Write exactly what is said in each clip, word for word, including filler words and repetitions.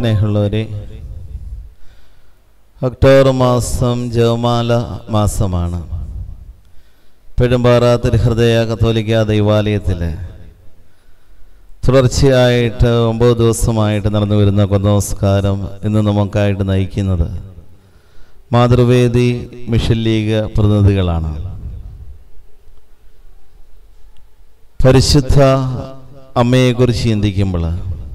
സ്നേഹമുള്ളവരെ, ഒക്ടോബർ മാസം ജപമാല മാസമാണ്. പെരുമ്പാറ തിരുഹൃദയ കത്തോലിക്ക ദൈവാലയത്തിൽ തുടർച്ചയായിട്ട് ഒമ്പത് ദിവസമായിട്ട് നടന്നു വരുന്ന കൊന്തനമസ്കാരം ഇന്ന് നമുക്കായിട്ട് നയിക്കുന്നത് മാതൃവേദി മിഷൻ ലീഗ് പ്രതിനിധികളാണ്. പരിശുദ്ധ അമ്മയെക്കുറിച്ച് ചിന്തിക്കുമ്പോൾ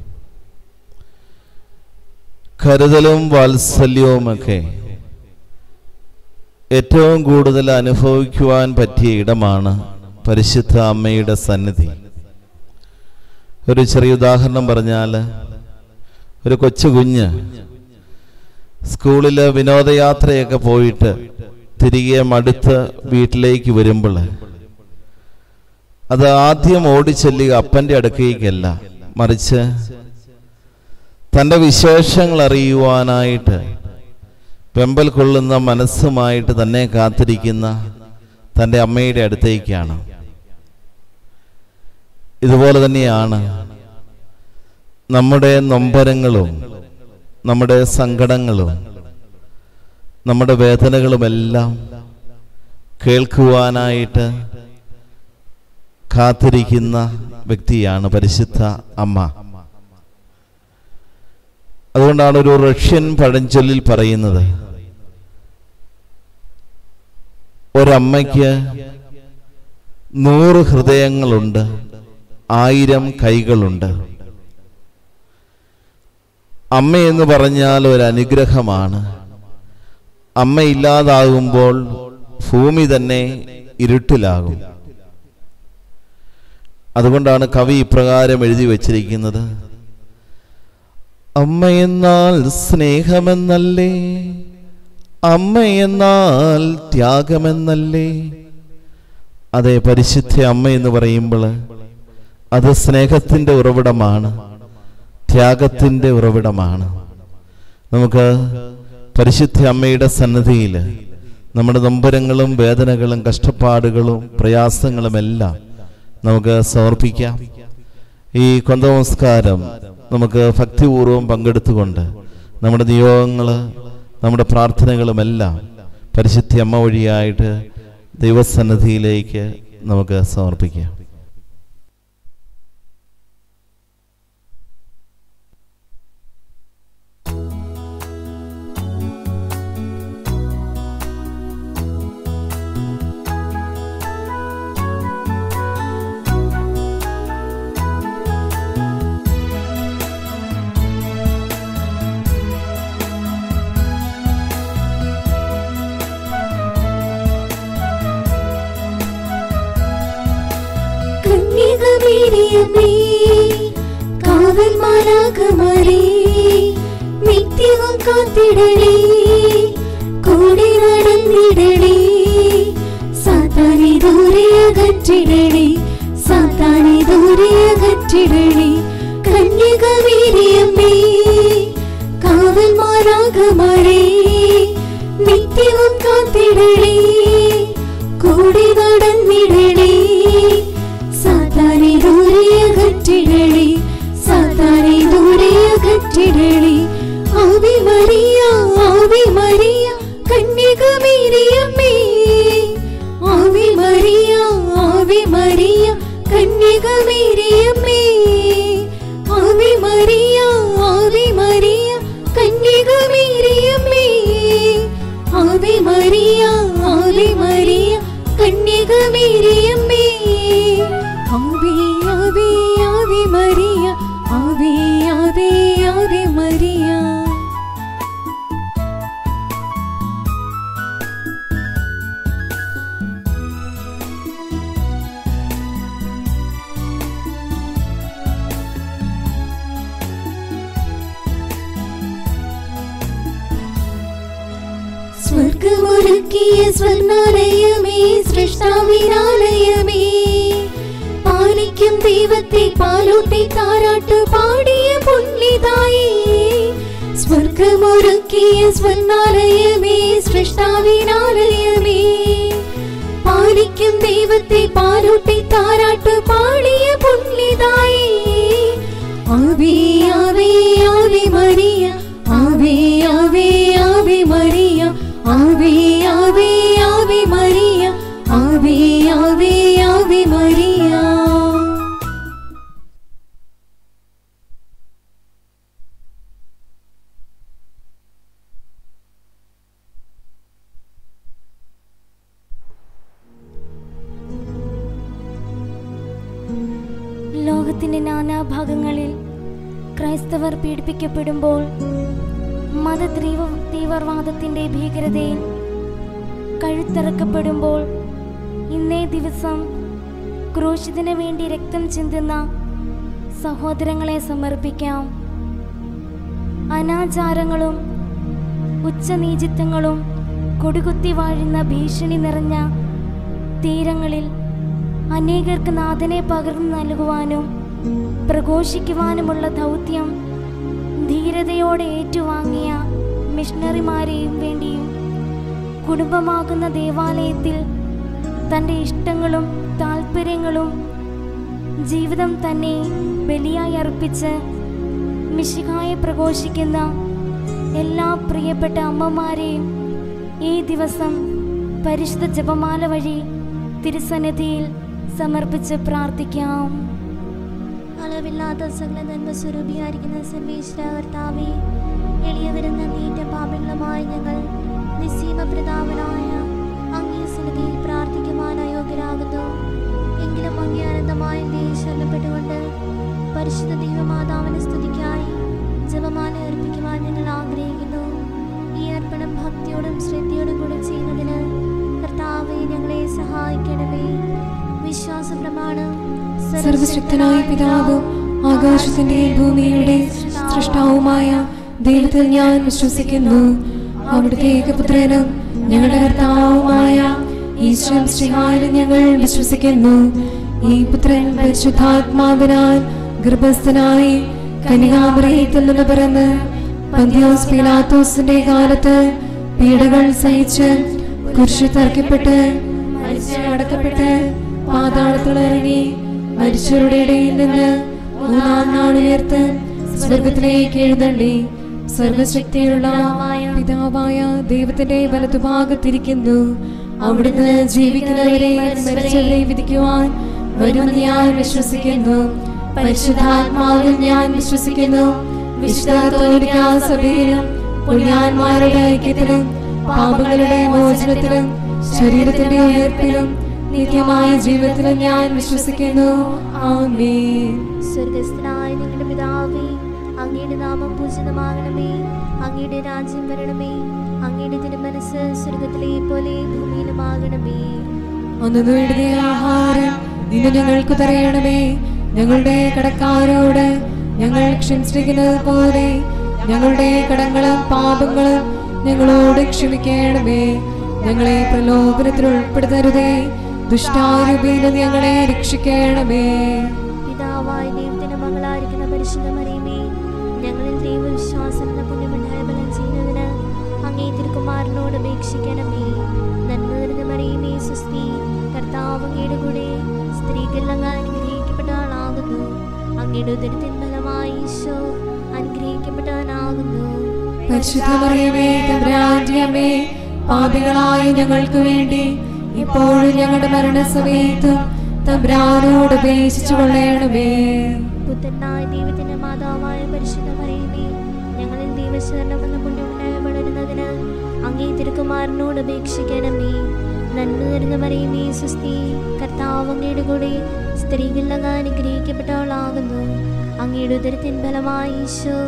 കരുതലും വാത്സല്യവുമൊക്കെ ഏറ്റവും കൂടുതൽ അനുഭവിക്കുവാൻ പറ്റിയ ഇടമാണ് പരിശുദ്ധ അമ്മയുടെ സന്നിധി. ഒരു ചെറിയ ഉദാഹരണം പറഞ്ഞാൽ, ഒരു കൊച്ചു കുഞ്ഞ് സ്കൂളിൽ വിനോദയാത്രയൊക്കെ പോയിട്ട് തിരികെ മടുത്ത് വീട്ടിലേക്ക് വരുമ്പോൾ അത് ആദ്യം ഓടിച്ചെല്ലുക അപ്പൻ്റെ അടുക്കലേക്കല്ല, മറിച്ച് തൻ്റെ വിശേഷങ്ങൾ അറിയുവാനായിട്ട് വെമ്പൽ കൊള്ളുന്ന മനസ്സുമായിട്ട് തന്നെ കാത്തിരിക്കുന്ന തൻ്റെ അമ്മയുടെ അടുത്തേക്കാണ്. ഇതുപോലെ തന്നെയാണ് നമ്മുടെ നൊമ്പരങ്ങളും നമ്മുടെ സങ്കടങ്ങളും നമ്മുടെ വേദനകളുമെല്ലാം കേൾക്കുവാനായിട്ട് കാത്തിരിക്കുന്ന വ്യക്തിയാണ് പരിശുദ്ധ അമ്മ. അതുകൊണ്ടാണ് ഒരു റഷ്യൻ പഴഞ്ചൊല്ലിൽ പറയുന്നത്, ഒരമ്മയ്ക്ക് നൂറ് ഹൃദയങ്ങളുണ്ട്, ആയിരം കൈകളുണ്ട്. അമ്മയെന്ന് പറഞ്ഞാൽ ഒരു അനുഗ്രഹമാണ്. അമ്മയില്ലാതാകുമ്പോൾ ഭൂമി തന്നെ ഇരുട്ടിലാകും. അതുകൊണ്ടാണ് കവി ഇപ്രകാരം എഴുതി വച്ചിരിക്കുന്നത്, അമ്മയെന്നാൽ സ്നേഹമെന്നല്ലേ, അമ്മയെന്നാൽ ത്യാഗമെന്നല്ലേ. അതെ, പരിശുദ്ധ അമ്മ എന്ന് പറയുമ്പോൾ അത് സ്നേഹത്തിൻ്റെ ഉറവിടമാണ്, ത്യാഗത്തിൻ്റെ ഉറവിടമാണ്. നമുക്ക് പരിശുദ്ധ അമ്മയുടെ സന്നിധിയിൽ നമ്മുടെ നൊമ്പരങ്ങളും വേദനകളും കഷ്ടപ്പാടുകളും പ്രയാസങ്ങളുമെല്ലാം നമുക്ക് സമർപ്പിക്കാം. ഈ കൊന്തനമസ്കാരം നമുക്ക് ഭക്തിപൂർവ്വം പങ്കെടുത്തുകൊണ്ട് നമ്മുടെ നിയോഗങ്ങൾ, നമ്മുടെ പ്രാർത്ഥനകളുമെല്ലാം പരിശുദ്ധ അമ്മ വഴിയായിട്ട് ദൈവസന്നിധിയിലേക്ക് നമുക്ക് സമർപ്പിക്കാം. കാവൽ മാലാഖമാരേ, നിത്യവും കാത്തിടണേ, കൂടെ നടന്നിടണേ, സാത്താനെ ദൂരെ അകറ്റിടണേ, സാത്താനെ ദൂരെ അകറ്റിടണേ. കന്യകമേരിയമ്മേ, കാവൽ മാലാഖമാരേ, നിത്യവും കാത്തിടണേ, കൂടെ നടന്നിടണേ, സാത്താനെ ദൂരെ അകറ്റിടണേ, സാത്താനെ ദൂരെ അകറ്റിടണേ. ആവേ മരിയ, ആവേ മരിയ, കന്യകമേരിയമ്മേ, ആവേ മരിയ, ആവേ മരിയ, കന്യകമേരിയമ്മേ, ആവേ മരിയ, ആവേ മരിയ, കന്യകമേരിയമ്മേ, ആവേ മരിയ, ആവേ മരിയ, കന്യകമേരിയമ്മേ. Ave Ave Ave Maria, Ave Ave Ave Maria. സ്വർഗമൊരുക്കിയ സ്വർണ്ണാലയമേ, സൃഷ്ടാവിനാലയമേ, പാലിക്കും ദൈവത്തെ പാലൂട്ടി താരാട്ട് പാടിയ പുണ്യതായേ. സ്വർഗമൊരുക്കിയ സ്വർണ്ണാലയമേ, സൃഷ്ടാവിനാലയമേ, പാലിക്കും ദൈവത്തെ പാലൂട്ടി താരാട്ട് പാടിയ പുണ്യതായേ. ആവേ ആവേ ആവേ മരിയ, ലോകത്തിന്റെ നാനാഭാഗങ്ങളിൽ ക്രൈസ്തവർ പീഡിപ്പിക്കപ്പെടുമ്പോൾ, മത തീവ്ര തീവ്രവാദത്തിന്റെ ഭീകരതയിൽ കഴുത്തറക്കപ്പെടുമ്പോൾ, ഇന്നേ ദിവസം ക്രൂശിതന് വേണ്ടി രക്തം ചിന്തുന്ന സഹോദരങ്ങളെ സമർപ്പിക്കാം. അനാചാരങ്ങളും ഉച്ചനീചിത്വങ്ങളും കൊടികുത്തി വാഴുന്ന ഭീഷണി നിറഞ്ഞ തീരങ്ങളിൽ അനേകർക്ക് നാഥനെ പകർന്നു നൽകുവാനും പ്രഘോഷിക്കുവാനുമുള്ള ദൗത്യം ധീരതയോടെ ഏറ്റുവാങ്ങിയ മിഷണറിമാരെയും വേണ്ടിയും, കുടുംബമാകുന്ന ദേവാലയത്തിൽ തൻ്റെ ഇഷ്ടങ്ങളും താല്പര്യങ്ങളും ജീവിതം തന്നെ ബലിയായി അർപ്പിച്ച് മിശിഹായെ പ്രഘോഷിക്കുന്ന എല്ലാ പ്രിയപ്പെട്ട അമ്മമാരെയും ഈ ദിവസം പരിശുദ്ധ ജപമാല വഴി തിരുസന്നിധിയിൽ സമർപ്പിച്ച് പ്രാർത്ഥിക്കാം. അളവില്ലാത്ത സകല നന്മ സ്വരൂപിയായിരിക്കുന്ന സർവേശ്വര കർത്താവേ, എളിയവരും നന്ദിയേറ്റ പാപികളുമായ ഞങ്ങൾ നിസ്സീമ പ്രതാപനായ അങ്ങേ സന്നിധിയിൽ പ്രാർത്ഥിക്കുവാൻ അയോഗ്യരാകുന്നു. എങ്കിലും അങ്ങേ അനന്തമായ ശരണപ്പെട്ടുകൊണ്ട് പരിശുദ്ധ ദൈവമാതാവിനെ സ്തുതിക്കായി ജപമാല അർപ്പിക്കുവാൻ ഞങ്ങൾ ആഗ്രഹിക്കുന്നു. ഈ അർപ്പണം ഭക്തിയോടും ശ്രദ്ധയോടും കൂടെ ചെയ്യുന്നതിന് കർത്താവേ ഞങ്ങളെ സഹായിക്കണമേ. വിശ്വാസ പ്രമാണം. സർവശക്തനായ പിതാവും ആകാശത്തിന്റെയും ഭൂമിയുടെ സൃഷ്ടാവുമായ ദൈവത്തിൽ ഞാൻ വിശ്വസിക്കുന്നു. അവിടുത്തെ ഏകപുത്രനും ഞങ്ങളുടെ കർത്താവുമായ ഈശോ മിശിഹായിലും ഞങ്ങൾ വിശ്വസിക്കുന്നു. ഈ പുത്രൻ പരിശുദ്ധാത്മാവിനാൽ ഗർഭസ്ഥനായി കന്യകാമറിയത്തിൽ നിന്ന് പിറന്ന് പന്തിയോസ് പീലാത്തോസിന്റെ കാലത്ത് പീഡകൾ സഹിച്ച് കുരിശിൽ തറയ്ക്കപ്പെട്ട് മരിച്ച് അടക്കപ്പെട്ട് പാതാളത്തിൽ ഇറങ്ങി മരിച്ചവരുടെ ഇടയിൽ നിന്ന് മൂന്നാം നാൾ ഉയർത്ത് സ്വർഗത്തിലേക്ക് എഴുന്നള്ളി സർവശക്തിയുള്ള പിതാവായ ദൈവത്തിന്റെ വലതുഭാഗത്തിരിക്കുന്നു. അവിടുന്ന് ജീവിക്കുന്നവരെ മരിച്ചവരെ വിധിക്കുവാൻ വരും ഞാൻ വിശ്വസിക്കുന്നു. പരിശുദ്ധാത്മാവിൽ ഞാൻ വിശ്വസിക്കുന്നു. വിശുദ്ധ കത്തോലിക്കാ സഭയിലും പുണ്യാന്മാരുടെ ഐക്യത്തിലും പാപങ്ങളുടെ മോചനത്തിലും ശരീരത്തിന്റെ ഉയർപ്പിലും നിത്യമായ ജീവിതത്തിലും ഞാൻ വിശ്വസിക്കുന്നു. ആമേൻ. സ്വർഗസ്ഥനായ ഞങ്ങളുടെ പിതാവേ, അങ്ങയുടെ നാമം പൂജിതമാകണമേ. അങ്ങയുടെ രാജ്യം വരണമേ. അങ്ങയുടെ തിരുമനസ് സ്വർഗത്തിലെ പോലെ ഭൂമിയിലുമാകണമേ. അന്നു വേണ്ടുന്ന ആഹാരം ഇന്ന് ഞങ്ങൾക്ക് തരയണമേ. ഞങ്ങളുടെ കടക്കാരോട് ഞങ്ങൾ ക്ഷമിച്ചിരിക്കുന്നത് പോലെ ഞങ്ങളുടെ കടങ്ങളും പാപങ്ങളും ഞങ്ങളോട് ക്ഷമിക്കണമേ. ഞങ്ങളെ പ്രലോഭനത്തിൽ ഉൾപ്പെടുത്തരുതേ, ദുഷ്ടാരൂപിയിൽ ഞങ്ങളെ രക്ഷിക്കണമേ. പിതാവായ ദൈവത്തിന്റെ മകളായിരിക്കുന്ന പരിശുദ്ധ മറിയമേ, ഞങ്ങളിൽ ദൈവവിശ്വാസം എന്ന പുണ്യമുണ്ടായ ബലം ചെയ്യുന്നതിന് അങ്ങേ തിരുക്കുമാരനോട് അപേക്ഷിക്കണമേ. നന്മ നിറഞ്ഞ മറിയമേ സുസ്തി, കർത്താവ് അങ്ങയുടെ കൂടെ, സ്ത്രീകൾ അങ്ങ് അനുഗ്രഹിക്കപ്പെട്ട ആളാകുന്നു. അങ്ങയുടെ ഉദരത്തിൻ ഫലമായി ഈശോ അനുഗ്രഹിക്കപ്പെട്ടവനാകുന്നു. പരിശുദ്ധ മറിയമേ തമ്പുരാന്റെ അമ്മേ, പാപികളായ ഞങ്ങൾക്ക് വേണ്ടി ഇപ്പോഴും ഞങ്ങളുടെ മരണസമയത്തും തമ്പുരാനോട് അപേക്ഷിച്ചു കൊള്ളണമേ. പുത്രനായ ദൈവത്തിന്റെ മാതാവായ പരിശുദ്ധ മറിയമേ, ഞങ്ങളിൽ ദൈവശരണം എന്ന പുണ്യമുണ്ടായ വളരുന്നതിന് അങ്ങേ തിരുക്കുമാരനോട് അപേക്ഷിക്കണമേ. നന്മ നിറഞ്ഞ മറിയമേ സുസ്തി, കർത്താവ് അങ്ങയുടെ കൂടെ, സ്ത്രീകൾ അങ്ങ് അനുഗ്രഹിക്കപ്പെട്ടവളാകുന്നു. അങ്ങയുടെ ഉദരത്തിൻ ഫലമായി ഈശോ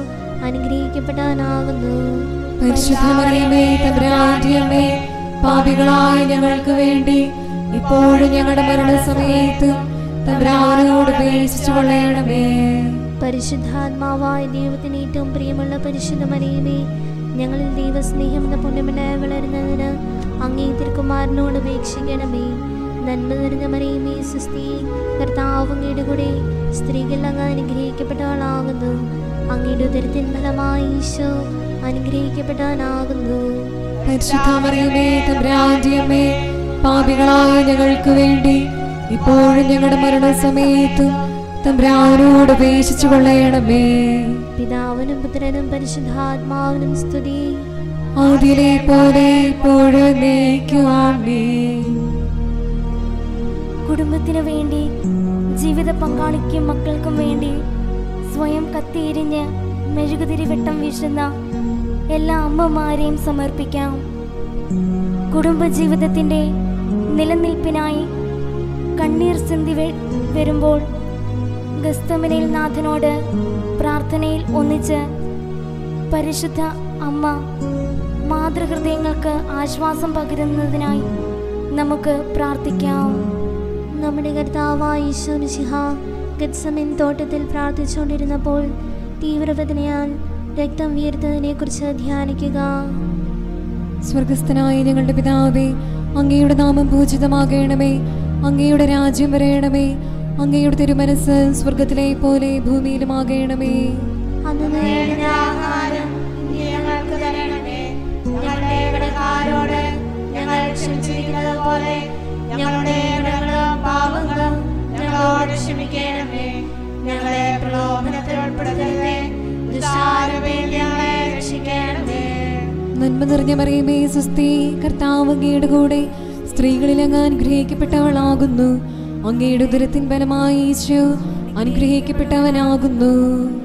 അനുഗ്രഹിക്കപ്പെട്ടവനാകുന്നു. പരിശുദ്ധ മറിയമേ തമ്പുരാന്റെ അമ്മേ, പാപികളായ ഞങ്ങൾക്ക് വേണ്ടി ഇപ്പോഴും ഞങ്ങളുടെ മരണസമയത്തും തമ്പുരാനോട് അപേക്ഷിച്ചു കൊള്ളണമേ. പരിശുദ്ധാത്മാവായ ദൈവത്തിന് ഏറ്റവും പ്രിയമുള്ള പരിശുദ്ധ മറിയമേ, ഞങ്ങളിൽ ദൈവസ്നേഹം എന്ന പുണ്യമുണ്ടായ വളരുന്നതിന് അങ്ങേ തിരുക്കുമാരനോട് അപേക്ഷിക്കണമേ. നന്മ നിറഞ്ഞ മറിയമേ സുസ്തി, കർത്താവ് അങ്ങയുടെ കൂടെ, സ്ത്രീകൾ അങ്ങ് അനുഗ്രഹിക്കപ്പെട്ടവളാകുന്നു. അങ്ങയുടെ ഉദരത്തിൻ ഫലമായി ഈശോ അനുഗ്രഹിക്കപ്പെട്ടവനാകുന്നു. പരിശുദ്ധ മറിയമേ തമ്പുരാന്റെ അമ്മേ, പാപികളായ ഞങ്ങൾക്ക് വേണ്ടി ഇപ്പോഴും ഞങ്ങളുടെ മരണസമയത്തും തമ്പുരാനോട് അപേക്ഷിച്ചു കൊള്ളണമേ. പിതാവിനും പുത്രനും പരിശുദ്ധാത്മാവിനും സ്തുതി, ആദിയിലെ പോലെ ഇപ്പോഴും എന്നേക്കും. ആമേൻ. കുടുംബത്തിനു വേണ്ടി, ജീവിത പങ്കാളിക്കും മക്കൾക്കും വേണ്ടി സ്വയം കത്തിയെരിഞ്ഞ് മെഴുകുതിരി വെട്ടം വീശുന്ന എല്ലാ അമ്മമാരെയും സമർപ്പിക്കാം. കുടുംബജീവിതത്തിൻ്റെ നിലനിൽപ്പിനായി കണ്ണീർ സിന്തി വരുമ്പോൾ ഗസ്തമനയിൽ നാഥനോട് പ്രാർത്ഥനയിൽ ഒന്നിച്ച് പരിശുദ്ധ അമ്മ മാതൃഹൃദയങ്ങൾക്ക് ആശ്വാസം പകരുന്നതിനായി നമുക്ക് പ്രാർത്ഥിക്കാം. നമ്മുടെ കർത്താവായ ഈശോ മിശിഹ ഗത്സമൻ തോട്ടത്തിൽ പ്രാർത്ഥിച്ചുകൊണ്ടിരുന്നപ്പോൾ തീവ്രവേദനയാൽ രക്തം വീർത്തതിനെ കുറിച്ച് ധ്യാനിക്കുക. സ്വർഗസ്ഥനായ ഞങ്ങളുടെ പിതാവേ, അങ്ങയുടെ നാമം പൂജിതമാകണമേ. അങ്ങയുടെ രാജ്യം വരയണമേ. അങ്ങയുടെ തിരുമനസ് സ്വർഗത്തിലെ പോലെ ഭൂമിയിലുമാകണമേ. അന്ന് നേടുന്ന ആഹാരം ഞങ്ങൾക്ക് തരണമേ. ഞങ്ങളുടെ കടക്കാരോട് ഞങ്ങൾ ക്ഷമിച്ചിരിക്കുന്നത് പോലെ ഞങ്ങളുടെ കടങ്ങളും പാപങ്ങളും ഞങ്ങളോട് ക്ഷമിക്കണമേ. ഞങ്ങളെ പ്രലോഭനത്തിൽ ഉൾപ്പെടുത്തരുതേ, ദുഷ്ടാരൂപിയിൽ ഞങ്ങളെ രക്ഷിക്കണമേ. നന്മ നിറഞ്ഞ മറിയമേ, സ്വസ്തി, കർത്താവ് അങ്ങയുടെ കൂടെ സ്ത്രീകളിൽ അങ്ങ് അനുഗ്രഹിക്കപ്പെട്ടവളാകുന്നു. അങ്ങയുടെ ഉദരത്തിൻ ഫലമായി ഈശോ അനുഗ്രഹിക്കപ്പെട്ടവനാകുന്നു.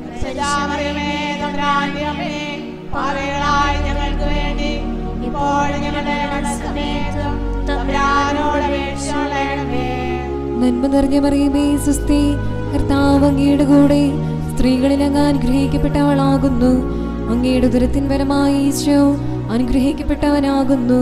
ഞങ്ങൾക്ക് വേണ്ടി ഇപ്പോൾ ഞങ്ങളുടെ മരണസമയത്തും തമ്പുരാനോട് അപേക്ഷിക്കണമേ. നന്മ നിറഞ്ഞ മറിയമേ, സ്വസ്തി, കർത്താവ് അങ്ങയുടെ കൂടെ സ്ത്രീകളിൽ അങ്ങ് അനുഗ്രഹിക്കപ്പെട്ടവളാകുന്നു. അങ്ങയുടെ ഉദരത്തിൻ ഫലമായി ഈശോ അനുഗ്രഹിക്കപ്പെട്ടവനാകുന്നു.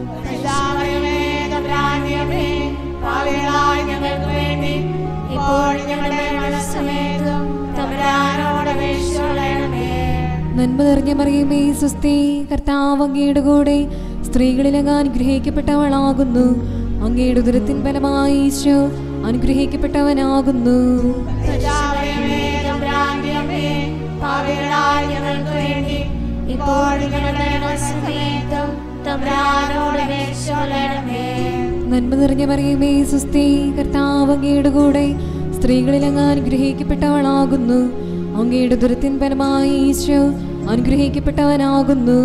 ഞങ്ങൾക്ക് വേണ്ടി ഇപ്പോൾ ഞങ്ങളുടെ മരണസമയത്തും തമ്പുരാനോട് അപേക്ഷിക്കണമേ. നന്മ നിറഞ്ഞ മറിയമേ, സ്വസ്തി, കർത്താവ് അങ്ങയുടെ കൂടെ സ്ത്രീകളിൽ അങ്ങ് അനുഗ്രഹിക്കപ്പെട്ടവളാകുന്നു. അങ്ങയുടെ ഉദരത്തിൻ ഫലമായി ഈശോ അനുഗ്രഹിക്കപ്പെട്ടവനാകുന്നു. ഞങ്ങൾക്ക് വേണ്ടി ഇപ്പോൾ ഞങ്ങളുടെ മരണസമയത്തും തമ്പുരാനോട് അപേക്ഷിക്കണമേ. നന്മ നിറഞ്ഞ മറിയമേ, സ്വസ്തി, കർത്താവ് അങ്ങയുടെ കൂടെ സ്ത്രീകളിൽ അങ്ങ് അനുഗ്രഹിക്കപ്പെട്ടവളാകുന്നു. അങ്ങയുടെ ഉദരത്തിൻ ഫലമായി ഈശോ അനുഗ്രഹിക്കപ്പെട്ടവനാകുന്നു.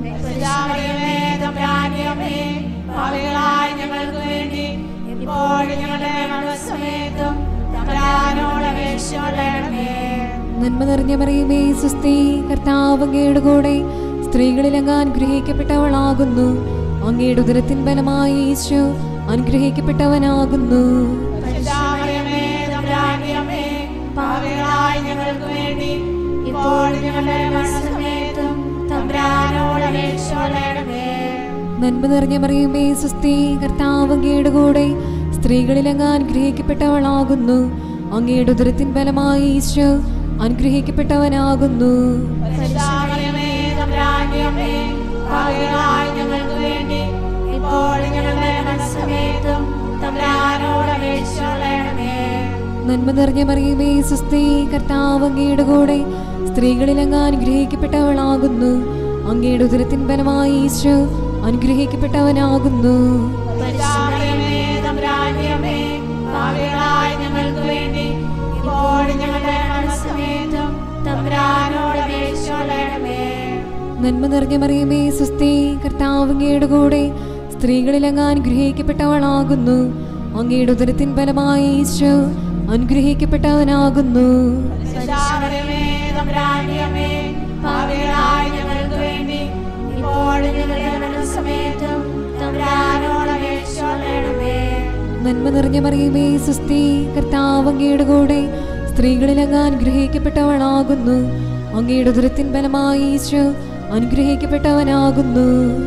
ഞങ്ങൾക്ക് വേണ്ടി ഇപ്പോൾ ഞങ്ങളുടെ മരണസമയത്തും തമ്പുരാനോട് അപേക്ഷിക്കണമേ. നന്മ നിറഞ്ഞ മറിയമേ, സ്വസ്തി, കർത്താവ് അങ്ങയുടെ കൂടെ സ്ത്രീകളിൽ അങ്ങ് അനുഗ്രഹിക്കപ്പെട്ടവളാകുന്നു. അങ്ങയുടെ ഉദരത്തിൻ ഫലമായി ഈശോ അനുഗ്രഹിക്കപ്പെട്ടവനാകുന്നു. ഞങ്ങൾക്ക് വേണ്ടി ഇപ്പോൾ ഞങ്ങളുടെ മരണസമയത്തും തമ്പുരാനോട് അപേക്ഷിക്കണമേ. നന്മ നിറഞ്ഞ മറിയമേ, സ്വസ്തി, കർത്താവ് അങ്ങയുടെ കൂടെ സ്ത്രീകളിൽ അങ്ങ് അനുഗ്രഹിക്കപ്പെട്ടവളാകുന്നു. അങ്ങയുടെ ഉദരത്തിൻ ഫലമായി ഈശോ അനുഗ്രഹിക്കപ്പെട്ടവനാകുന്നു. ഞങ്ങൾക്ക് വേണ്ടി ഇപ്പോൾ ഞങ്ങളുടെ മരണസമയത്തും തമ്പുരാനോട് അപേക്ഷിക്കണമേ. നന്മ നിറഞ്ഞ മറിയമേ, സ്വസ്തി, കർത്താവ് അങ്ങയുടെ കൂടെ സ്ത്രീകളിൽ അങ്ങ് അനുഗ്രഹിക്കപ്പെട്ടവളാകുന്നു. അങ്ങയുടെ ഉദരത്തിൻ ഫലമായി ഈശോ അനുഗ്രഹിക്കപ്പെട്ടവനാകുന്നു. ഞങ്ങൾക്ക് വേണ്ടി ഇപ്പോൾ ഞങ്ങളുടെ മരണസമയത്തും തമ്പുരാനോട് അപേക്ഷിക്കണമേ. നന്മ നിറഞ്ഞ മറിയമേ, സ്വസ്തി, കർത്താവ് അങ്ങയുടെ കൂടെ സ്ത്രീകളിൽ അങ്ങ് അനുഗ്രഹിക്കപ്പെട്ടവളാകുന്നു. അങ്ങയുടെ ഉദരത്തിൻ ഫലമായി ഈശോ അനുഗ്രഹിക്കപ്പെട്ടവനാകുന്നു. ഞങ്ങൾക്ക് വേണ്ടി ഇപ്പോൾ ഞങ്ങളുടെ മരണസമയത്തും തമ്പുരാനോട് അപേക്ഷിക്കണമേ. നന്മ നിറഞ്ഞ മറിയമേ, സ്വസ്തി, കർത്താവ് അങ്ങയുടെ കൂടെ സ്ത്രീകളിൽ അങ്ങ് അനുഗ്രഹിക്കപ്പെട്ടവളാകുന്നു. അങ്ങയുടെ ഉദരത്തിൻ ഫലമായി ഈശോ അനുഗ്രഹിക്കപ്പെട്ടവനാകുന്നു.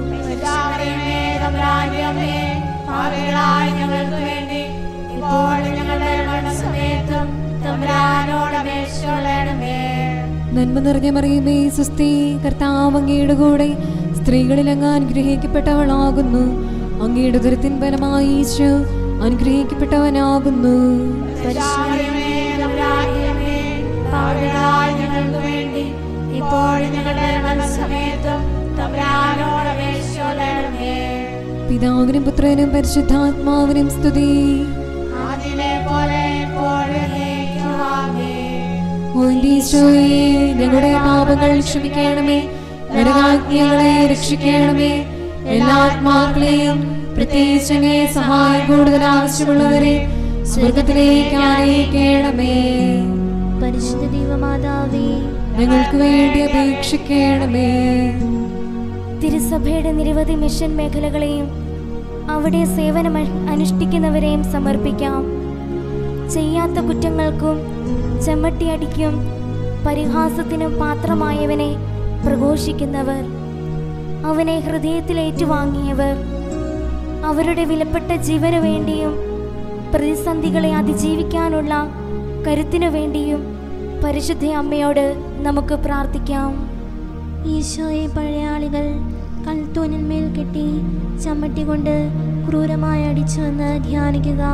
ഞങ്ങൾക്ക് വേണ്ടി ഇപ്പോൾ ഞങ്ങളുടെ മരണസമയത്തും തമ്പുരാനോട് അപേക്ഷിക്കണമേ. നന്മ നിറഞ്ഞ മറിയമേ, സ്വസ്തി, കർത്താവ് അങ്ങയുടെ കൂടെ സ്ത്രീകളിൽ അങ്ങ് അനുഗ്രഹിക്കപ്പെട്ടവളാകുന്നു. അങ്ങയുടെ ഉദരത്തിൻ ഫലമായി ഈശോ അനുഗ്രഹിക്കപ്പെട്ടവനാകുന്നു. ഞങ്ങൾക്ക് വേണ്ടി ഇപ്പോൾ ഞങ്ങളുടെ മരണസമയത്തും തമ്പുരാനോട് അപേക്ഷിക്കണമേ. പിതാവിനും പുത്രനും പരിശുദ്ധാത്മാവിനും സ്തുതി. ഈശോയെ, ഞങ്ങളുടെ പാപങ്ങൾ ക്ഷമിക്കണമേ. നരകാഗ്നികളെ രക്ഷിക്കണമേ. എല്ലാ ആത്മാക്കളെയും പ്രത്യേകിച്ച് അങ്ങേ സഹായം കൂടുതൽ ആവശ്യമുള്ളവരെ സ്വർഗത്തിലേക്ക് ആനയിക്കണമേ. പരിശുദ്ധ ദൈവമാതാവേ, ഞങ്ങൾക്ക് വേണ്ടി അപേക്ഷിക്കണമേ. തിരുസഭയുടെ നിരവധി മിഷൻ മേഖലകളെയും അവിടെ സേവനം അനുഷ്ഠിക്കുന്നവരെയും സമർപ്പിക്കാം. ചെയ്യാത്ത കുറ്റങ്ങൾക്കും ചെമ്മട്ടിയടിക്കും പരിഹാസത്തിനും പാത്രമായവനെ പ്രഘോഷിക്കുന്നവർ, അവനെ ഹൃദയത്തിൽ ഏറ്റുവാങ്ങിയവർ, അവരുടെ വിലപ്പെട്ട ജീവനു വേണ്ടിയും പ്രതിസന്ധികളെ അതിജീവിക്കാനുള്ള കരുത്തിനു വേണ്ടിയും പരിശുദ്ധ അമ്മയോട് നമുക്ക് പ്രാർത്ഥിക്കാം. ഈശോയെ പഴയാളികൾ കൽത്തൂനിന്മേൽ കെട്ടി ചമ്മട്ടി കൊണ്ട് ക്രൂരമായി അടിച്ചുവെന്ന് ധ്യാനിക്കുക.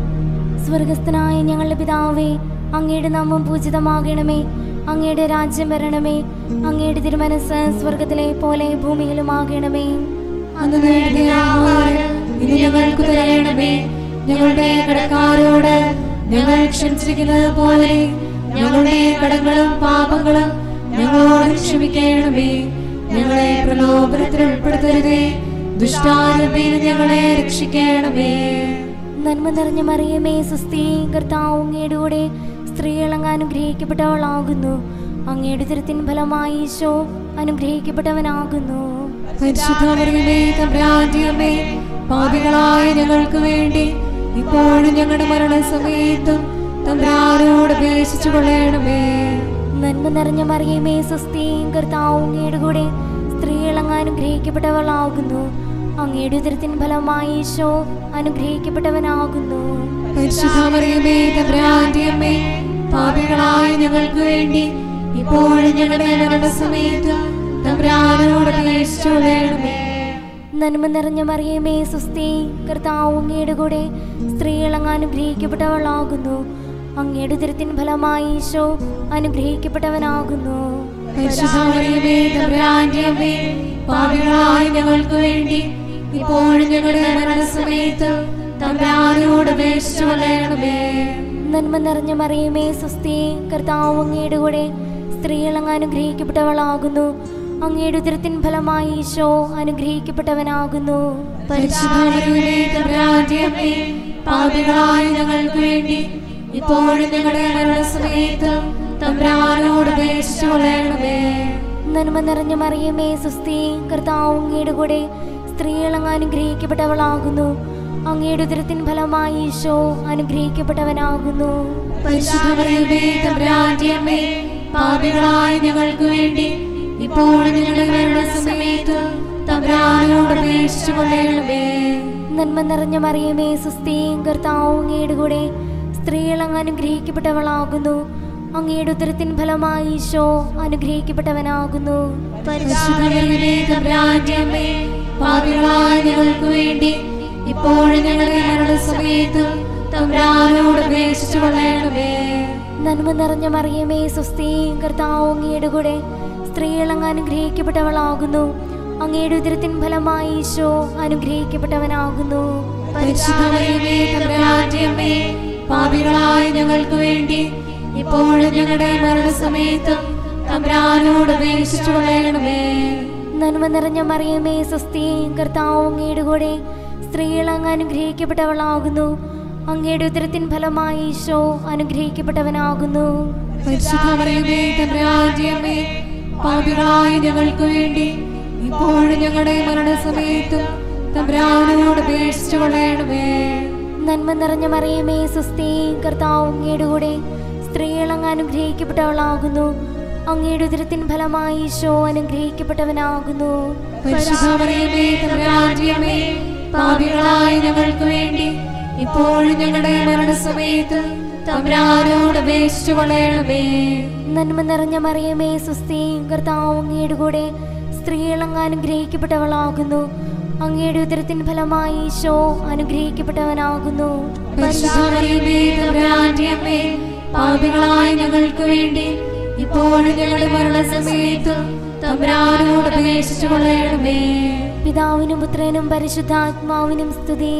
സ്വർഗസ്ഥനായ ഞങ്ങളുടെ പിതാവേ, അങ്ങയുടെ നാമം പൂജിതമാകണമേ. അങ്ങയുടെ രാജ്യം വരണമേ. അങ്ങയുടെ തിരുമനസ്സ് സ്വർഗത്തിലെ പോലെ ഭൂമിയിലുമാകണമേ. അന്ന് വേണ്ട ആഹാരം ഇന്ന് ഞങ്ങൾക്ക് തരണമേ. ഞങ്ങളുടെ കടക്കാരോട് ഞങ്ങൾ ക്ഷമിച്ചിരിക്കുന്നത് പോലെ ഞങ്ങളുടെ കടങ്ങളും പാപങ്ങളും ഞങ്ങളോട് ക്ഷമിക്കണമേ. ഞങ്ങളെ പ്രലോഭനത്തിൽ ഉൾപ്പെടുത്തരുതേ, ദുഷ്ടാരൂപിയിൽ ഞങ്ങളെ രക്ഷിക്കണമേ. നന്മ നിറഞ്ഞ മറിയമേ, സുസ്ഥി, കർത്താവ് അങ്ങയുടെ കൂടെ സ്ത്രീകൾ അങ്ങ് അനുഗ്രഹിക്കപ്പെട്ടവളാകുന്നു. അങ്ങയുടെ തിരുത്തിൻ ഫലമായി ഈശോ അനുഗ്രഹിക്കപ്പെട്ടവനാകുന്നു. പരിശുദ്ധ മറിയമേ, തമ്പുരാന്റെ അമ്മേ, പാപികളായ ഞങ്ങൾക്ക് വേണ്ടി ഇപ്പോഴും ഞങ്ങളുടെ മരണസമയത്തും തമ്പുരാനോട് അപേക്ഷിച്ചു കൊള്ളണമേ. നന്മ നിറഞ്ഞ മറിയമേ, സുസ്ഥി, കർത്താവ് അങ്ങയുടെ കൂടെ സ്ത്രീകൾ അങ്ങ് അനുഗ്രഹിക്കപ്പെട്ടവളാകുന്നു. അങ്ങയുടെ ഉദരത്തിൻ ഫലമായി ഈശോ അനുഗ്രഹിക്കപ്പെട്ടവനാകുന്നു. പരിശുദ്ധ മറിയമേ, തമ്പുരാന്റെ അമ്മേ, പാപികളായ ഞങ്ങൾക്ക് വേണ്ടി ഇപ്പോഴും ഞങ്ങളുടെ മരണസമയത്ത് തമ്പുരാനോട് അപേക്ഷിച്ചു കൊള്ളണമേ. നന്മ നിറഞ്ഞ മറിയമേ, സുസ്ഥി, കർത്താവ് അങ്ങയുടെ കൂടെ സ്ത്രീകൾ അങ്ങ് അനുഗ്രഹിക്കപ്പെട്ടവളാകുന്നു. അങ്ങയുടെ ഉദരത്തിൻ ഫലമായി ഈശോ അനുഗ്രഹിക്കപ്പെട്ടവനാകുന്നു. പരിശുദ്ധ മറിയമേ, തമ്പുരാന്റെ അമ്മേ, പാപികളായ ഞങ്ങൾക്ക് വേണ്ടി ഇപ്പോഴും ഞങ്ങളുടെ മരണസമയത്ത് തമ്പുരാനോട് അപേക്ഷിച്ചു കൊള്ളണമേ. നന്മ നിറഞ്ഞ മറിയമേ, സുസ്ഥി, കർത്താവ് അങ്ങയുടെ കൂടെ സ്ത്രീകൾ അങ്ങ് അനുഗ്രഹിക്കപ്പെട്ടവളാകുന്നു. അങ്ങയുടെ ഉദരത്തിൻ ഫലമായി ഈശോ അനുഗ്രഹിക്കപ്പെട്ടവനാകുന്നു. പരിശുദ്ധ മറിയമേ, തമ്പുരാന്റെ അമ്മേ, പാപികളായ ഞങ്ങൾക്ക് വേണ്ടി ഇപ്പോഴും ഞങ്ങളുടെ മരണസമയത്ത് തമ്പുരാനോട് അപേക്ഷിച്ചു കൊള്ളണമേ. നന്മ നിറഞ്ഞ മറിയമേ, സുസ്ഥി, കർത്താവ് അങ്ങയുടെ കൂടെ സ്ത്രീകൾ അങ്ങ് അനുഗ്രഹിക്കപ്പെട്ടവളാകുന്നു. അങ്ങയുടെ ഉദരത്തിൻ ഫലമായി ഈശോ അനുഗ്രഹിക്കപ്പെട്ടവനാകുന്നു. പരിശുദ്ധ മറിയമേ, തമ്പുരാന്റെ അമ്മേ, പാപികളായ ഞങ്ങൾക്ക് വേണ്ടി ഇപ്പോഴും ഞങ്ങളുടെ മരണസമയത്ത് തമ്പുരാനോട് അപേക്ഷിച്ചു കൊള്ളണമേ. നന്മ നിറഞ്ഞ മറിയമേ, സുസ്ഥി, കർത്താവ് അങ്ങയുടെ കൂടെ സ്ത്രീകൾ അങ്ങ് അനുഗ്രഹിക്കപ്പെട്ടവളാകുന്നു. അങ്ങയുടെ ഉദരത്തിൻ ഫലമായി ഈശോ അനുഗ്രഹിക്കപ്പെട്ടവനാകുന്നു. പരിശുദ്ധ മറിയമേ, തമ്പുരാന്റെ അമ്മേ, പാപികളായ ഞങ്ങൾക്ക് വേണ്ടി ഇപ്പോഴും ഞങ്ങളുടെ മരണസമയത്ത് തമ്പുരാനോട് അപേക്ഷിച്ചു കൊള്ളണമേ. നന്മ നിറഞ്ഞ മറിയമേ, സുസ്ഥി, കർത്താവ് അങ്ങയുടെ കൂടെ സ്ത്രീകൾ അങ്ങ് അനുഗ്രഹിക്കപ്പെട്ടവളാകുന്നു. അങ്ങയുടെ ഉദരത്തിൻ ഫലമായി ഈശോ അനുഗ്രഹിക്കപ്പെട്ടവനാകുന്നു. പരിശുദ്ധ മറിയമേ, തമ്പുരാന്റെ അമ്മേ, പാപികളായ ഞങ്ങൾക്ക് വേണ്ടി ഇപ്പോഴും ഞങ്ങളുടെ മരണസമയത്തും തമ്പുരാനോട് അപേക്ഷിച്ചു കൊള്ളണമേ. നന്മ നിറഞ്ഞ മറിയമേ, സുസ്ഥി, കർത്താവ് അങ്ങയുടെ കൂടെ സ്ത്രീകൾ അങ്ങ് അനുഗ്രഹിക്കപ്പെട്ടവളാകുന്നു. അങ്ങയുടെ ഉദരത്തിൻ ഫലമായി ഈശോ അനുഗ്രഹിക്കപ്പെട്ടവനാകുന്നു. പരിശുദ്ധ മറിയമേ, തമ്പുരാന്റെ അമ്മേ, പാപികളായ ഞങ്ങൾക്ക് വേണ്ടി ഇപ്പോഴും ഞങ്ങളുടെ മരണസമയത്തും തമ്പുരാനോട് അപേക്ഷിച്ചു കൊള്ളണമേ. നന്മ നിറഞ്ഞ മറിയമേ, സുസ്ഥി, കർത്താവ് അങ്ങയുടെ കൂടെ സ്ത്രീകൾ അങ്ങ് അനുഗ്രഹിക്കപ്പെട്ടവളാകുന്നു. അങ്ങയുടെ ഉദരത്തിൻ ഫലമായി ഈശോ അനുഗ്രഹിക്കപ്പെട്ടവനാകുന്നു. പരിശുദ്ധ മറിയമേ, തമ്പുരാന്റെ അമ്മേ, പാപികളായ ഞങ്ങൾക്ക് വേണ്ടി ഇപ്പോഴും ഞങ്ങളുടെ മരണസമയത്ത് തമ്പുരാനോട് അപേക്ഷിച്ചു കൊള്ളണമേ. നന്മ നിറഞ്ഞ മറിയമേ, സുസ്ഥി, കർത്താവ് അങ്ങയുടെ കൂടെ സ്ത്രീകൾ അങ്ങ് അനുഗ്രഹിക്കപ്പെട്ടവളാകുന്നു. അങ്ങയുടെ ഉദരത്തിൻ ഫലമായി ഈശോ അനുഗ്രഹിക്കപ്പെട്ടവനാകുന്നു. പരിശുദ്ധ മറിയമേ, തമ്പുരാന്റെ അമ്മേ, പാപികളായ ഞങ്ങൾക്ക് വേണ്ടി ഇപ്പോഴും ഞങ്ങളുടെ മരണസമയത്ത് തമ്പുരാനോട് അപേക്ഷിച്ചു കൊള്ളണമേ. പിതാവിനും പുത്രനും പരിശുദ്ധാത്മാവിനും സ്തുതി.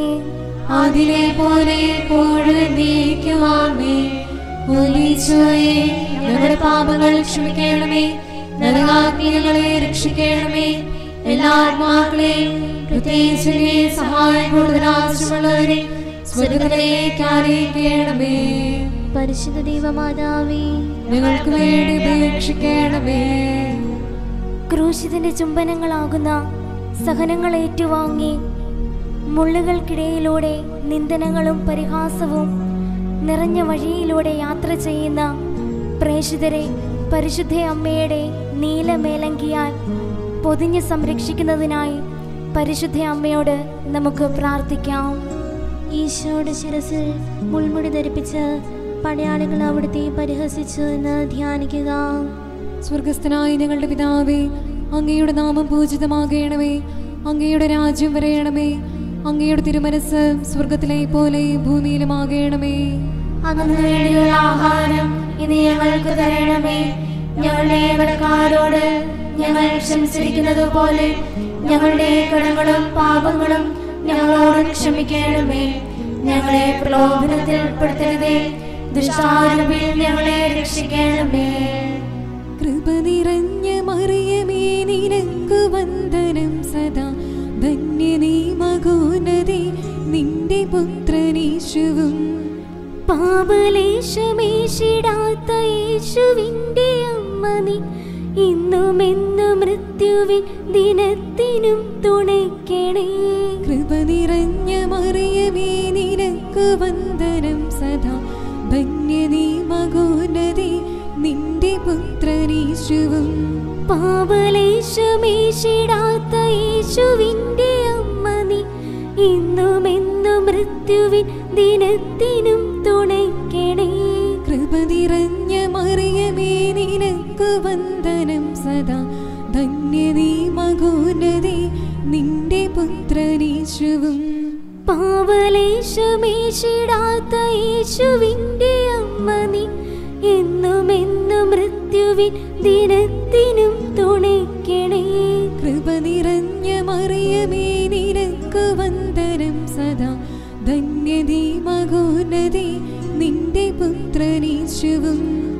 അതിലെ പോലെ എപ്പോഴും നീക്കുവാമേ. ഈശോയെ, ഞങ്ങളുടെ പാപങ്ങൾ ക്ഷമിക്കണമേ. നരകാഗ്നികളെ രക്ഷിക്കണമേ. എല്ലാ ആത്മാക്കളെയും പ്രത്യേകിച്ച് സഹായം കൂടുതൽ ആവശ്യമുള്ളവരെ സ്വർഗ്ഗത്തിലേക്ക് ആനയിക്കണമേ. പരിശുദ്ധ ദൈവമാതാവേ, ഞങ്ങൾക്ക് വേണ്ടി അപേക്ഷിക്കണമേ. ക്രൂശിതന്റെ ചുംബനങ്ങളാകുന്ന സഹനങ്ങൾ ഏറ്റുവാങ്ങി മുള്ളുകൾക്കിടയിലൂടെ നിന്ദനങ്ങളും പരിഹാസവും നിറഞ്ഞ വഴിയിലൂടെ യാത്ര ചെയ്യുന്ന പ്രേക്ഷിതരെ പരിശുദ്ധ അമ്മയുടെ നീലമേലങ്കിയാൽ പൊതിഞ്ഞ് സംരക്ഷിക്കുന്നതിനായി പരിശുദ്ധ അമ്മയോട് നമുക്ക് പ്രാർത്ഥിക്കാം. ഈശോയുടെ ശിരസിൽ മുൾമുടി ധരിപ്പിച്ച് പടയാളികൾ അവിടുത്തെ പരിഹസിച്ചു എന്ന് ധ്യാനിക്കുക. സ്വർഗസ്ഥനായ ഞങ്ങളുടെ പിതാവേ, അങ്ങയുടെ നാമം പൂജിതമാകണമേ. അങ്ങയുടെ രാജ്യം വരയണമേ. അങ്ങയുടെ തിരുമനസ് സ്വർഗത്തിലെ പോലെ ഭൂമിയിലുമാകണമേ. അന്നു വേണ്ടിയുള്ള ആഹാരം ഇനി ഞങ്ങൾക്ക് തരണമേ. ഞങ്ങളുടെ കടക്കാരോട് ഞങ്ങൾ ക്ഷമിച്ചിരിക്കുന്നത് പോലെ ഞങ്ങളുടെ കടങ്ങളും പാപങ്ങളും ഞങ്ങളോട് ക്ഷമിക്കണമേ. ഞങ്ങളെ പ്രലോഭനത്തിൽ ഉൾപ്പെടുത്തരുതേ, ദുഷ്ടാരൂപിൽ ഞങ്ങളെ രക്ഷിക്കണമേ. കൃപ നിറഞ്ഞ മറിയമേ, നിനക്കു വന്ദനം സദാ. ധന്യ നീ മഹോന്നതേ, നിന്റെ പുത്രനീശുവും. പാപലേശമേശിടാത്ത യേശുവിൻ്റെ അമ്മ നീ, ഇന്നുമെന്നു മൃത്യുവിൻ ദിനത്തിനും തുണയ്ക്കണേ. കൃപ നിറഞ്ഞ മറിയമേ, നിനക്കു വന്ദനം സദാ. ധന്യ നീ മഹോന്നതേ, നിന്റെ പുത്രനീശുവും. പാപലേശമേശിടാത്ത യേശുവിൻ്റെ അമ്മ നീ, ഇന്നുമെന്നു മൃത്യുവിൻ ദിനത്തിനും തുണയ്ക്കണേ. കൃപ നിറഞ്ഞ മറിയമേ, നിനക്കു വന്ദനം സദാ. ധന്യ നീ മഹോന്നതേ, നിന്റെ പുത്രനീശുവും. പാപലേശമേശിടാത്ത യേശുവിൻ്റെ അമ്മ നീ, എന്നുമെന്നും മൃത്യുവിൻ ദിനത്തിനും തുണയ്ക്കണേ. കൃപ നിറഞ്ഞ മറിയമേ, നിനക്കു വന്ദനം സദാ. ധന്യ നീ മഹോന്നതേ, നിന്റെ പുത്രനീശുവും.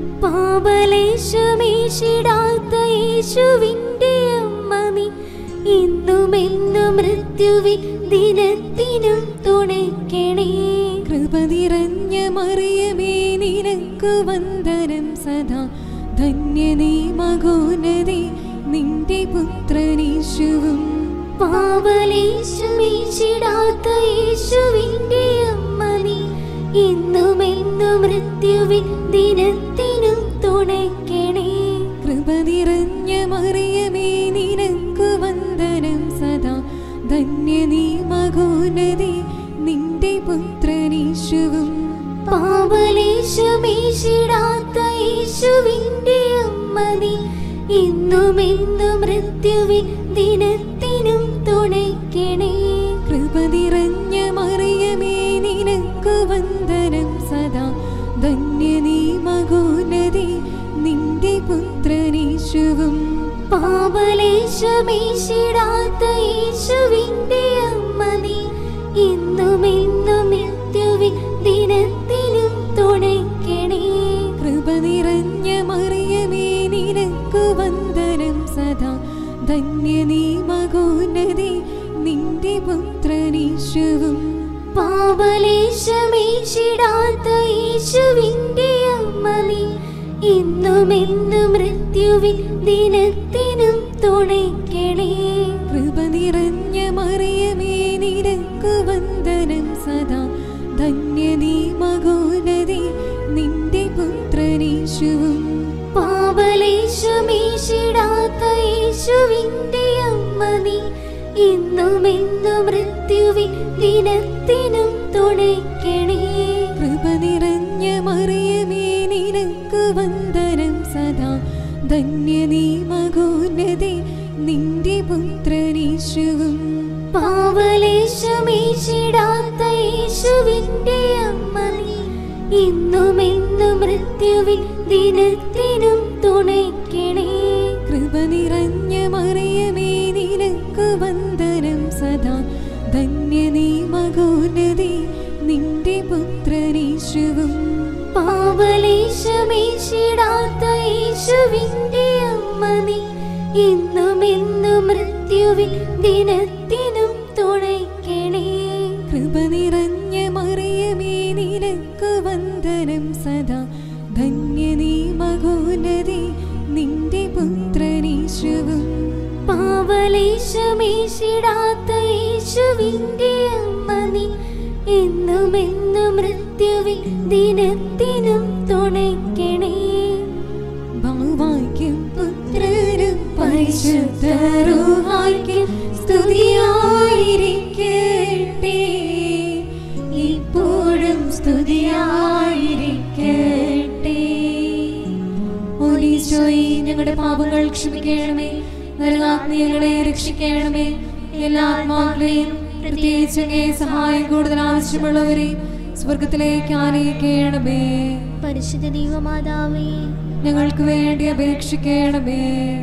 പാപലേശമേശിടാത്ത യേശുവിൻ്റെ അമ്മ നീ, ഇന്നുമെന്നും മൃത്യുവിൻ ദിനത്തിനും തുണയ്ക്കണേ. കൃപ നിറഞ്ഞ മറിയമേ, നിനക്കു വന്ദനം സദാ. ധന്യ നീ മഹോന്നതേ, നിന്റെ പുത്രനീശുവും. പാപലേശമേശിടാത്ത യേശുവിൻ്റെ അമ്മ നീ, ഇന്നുമെന്നും മൃത്യുവിൻ ദിനത്തിനും തുണയ്ക്കണേ. കൃപ നിറഞ്ഞ മറിയമേ, നിനക്കു വന്ദനം സദാ. ധന്യ നീ മഹോന്നതേ, നിന്റെ പുത്രനീശുവും. പാപലേശമേശിടാത്ത യേശുവിൻ്റെ അമ്മ നീ, ഇന്നുമെന്നും മൃത്യുവിൻ ദിനത്തിനും തുണയ്ക്കണേ. കൃപ നിറഞ്ഞ മറിയമേ, നിനക്കു വന്ദനം സദാ. ധന്യ നീ മഹോന്നതേ, നിന്റെ പുത്രനീശുവും. പാപലേശമേശിടാത്ത യേശുവിൻ്റെ അമ്മ നീ, ഇന്നുമെന്നും മൃത്യുവിൻ ദിനത്തിനും തുണയ്ക്കണേ. കൃപ നിറഞ്ഞ മറിയമേ, നിനക്കു വന്ദനം സദാ. ധന്യ നീ മഹോന്നതേ, നിന്റെ പുത്രനീശുവും. പാപലേശമേശിടാത്ത യേശുവിൻ്റെ അമ്മ നീ, ഇന്നുമെന്നും മൃത്യുവിൻ ദിനത്തിനും തുണയ്ക്കണേ. കൃപ നിറഞ്ഞ മറിയമേ, നിനക്കു വന്ദനം സദാ. ധന്യ നീ മഹോന്നതേ, നിന്റെ പുത്രനീശുവും. പാപലേശമേശിടാത്ത യേശുവിൻ്റെ അമ്മ നീ, ഇന്നുമെന്നും മൃത്യുവിൻ ദിനത്തിനും തുണയ്ക്കണേ. കൃപ നിറഞ്ഞ മറിയമേ, നിനക്കു വന്ദനം സദാ. ധന്യ നീ മഹോന്നതേ, നിന്റെ പുത്രനീശുവും. പാപലേശമേശിടാത്ത യേശുവിൻ്റെ അമ്മ നീ, ഇന്നുമെന്നും മൃത്യുവിൻ ദിനത്തിനും തുണയ്ക്കണേ. കൃപ നിറഞ്ഞ മറിയമേ, നിനക്കു വന്ദനം സദാ. ധന്യ നീ മഹോന്നതേ, നിന്റെ പുത്രനീശുവും. പാപലേശമേശിടാത്ത യേശുവിൻ്റെ അമ്മ നീ, ഇന്നുമെന്നും മൃത്യുവിൻ ദിനത്തിനും തുണയ്ക്കണേ. കൃപ നിറഞ്ഞ മറിയമേ, നിനക്കു വന്ദനം സദാ. ധന്യ നീ മഹോന്നതേ, നിന്റെ പുത്രനീശുവും. പാപലേശമേശിടാത്ത യേശുവിൻ്റെ യേശുവിൻ്റെ അമ്മ നീ എന്നും എന്നും മൃത്യുവിൽ ദിനത്തിനും തുണയ്ക്കണേ. ഭാവായ്ക്കും പുത്രനും പരിശുദ്ധ റൂഹായ്ക്കും സ്തുതിയായിരിക്കട്ടെ, ഇപ്പോഴും സ്തുതിയായിരിക്കട്ടെ. ഓലീശോയെ, ഞങ്ങളുടെ പാപങ്ങൾ ക്ഷമിക്കണമേ, നരകാഗ്നികളെ രക്ഷിക്കണമേ. എല്ലാ ആത്മാക്കളെയും, പ്രത്യേകിച്ച് അങ്ങേ സഹായം കൂടുതൽ ആവശ്യമുള്ളവരെ സ്വർഗത്തിലേക്ക് ആനയിക്കണമേ. പരിശുദ്ധ ദൈവമാതാവേ, ഞങ്ങൾക്ക് വേണ്ടി അപേക്ഷിക്കണമേ.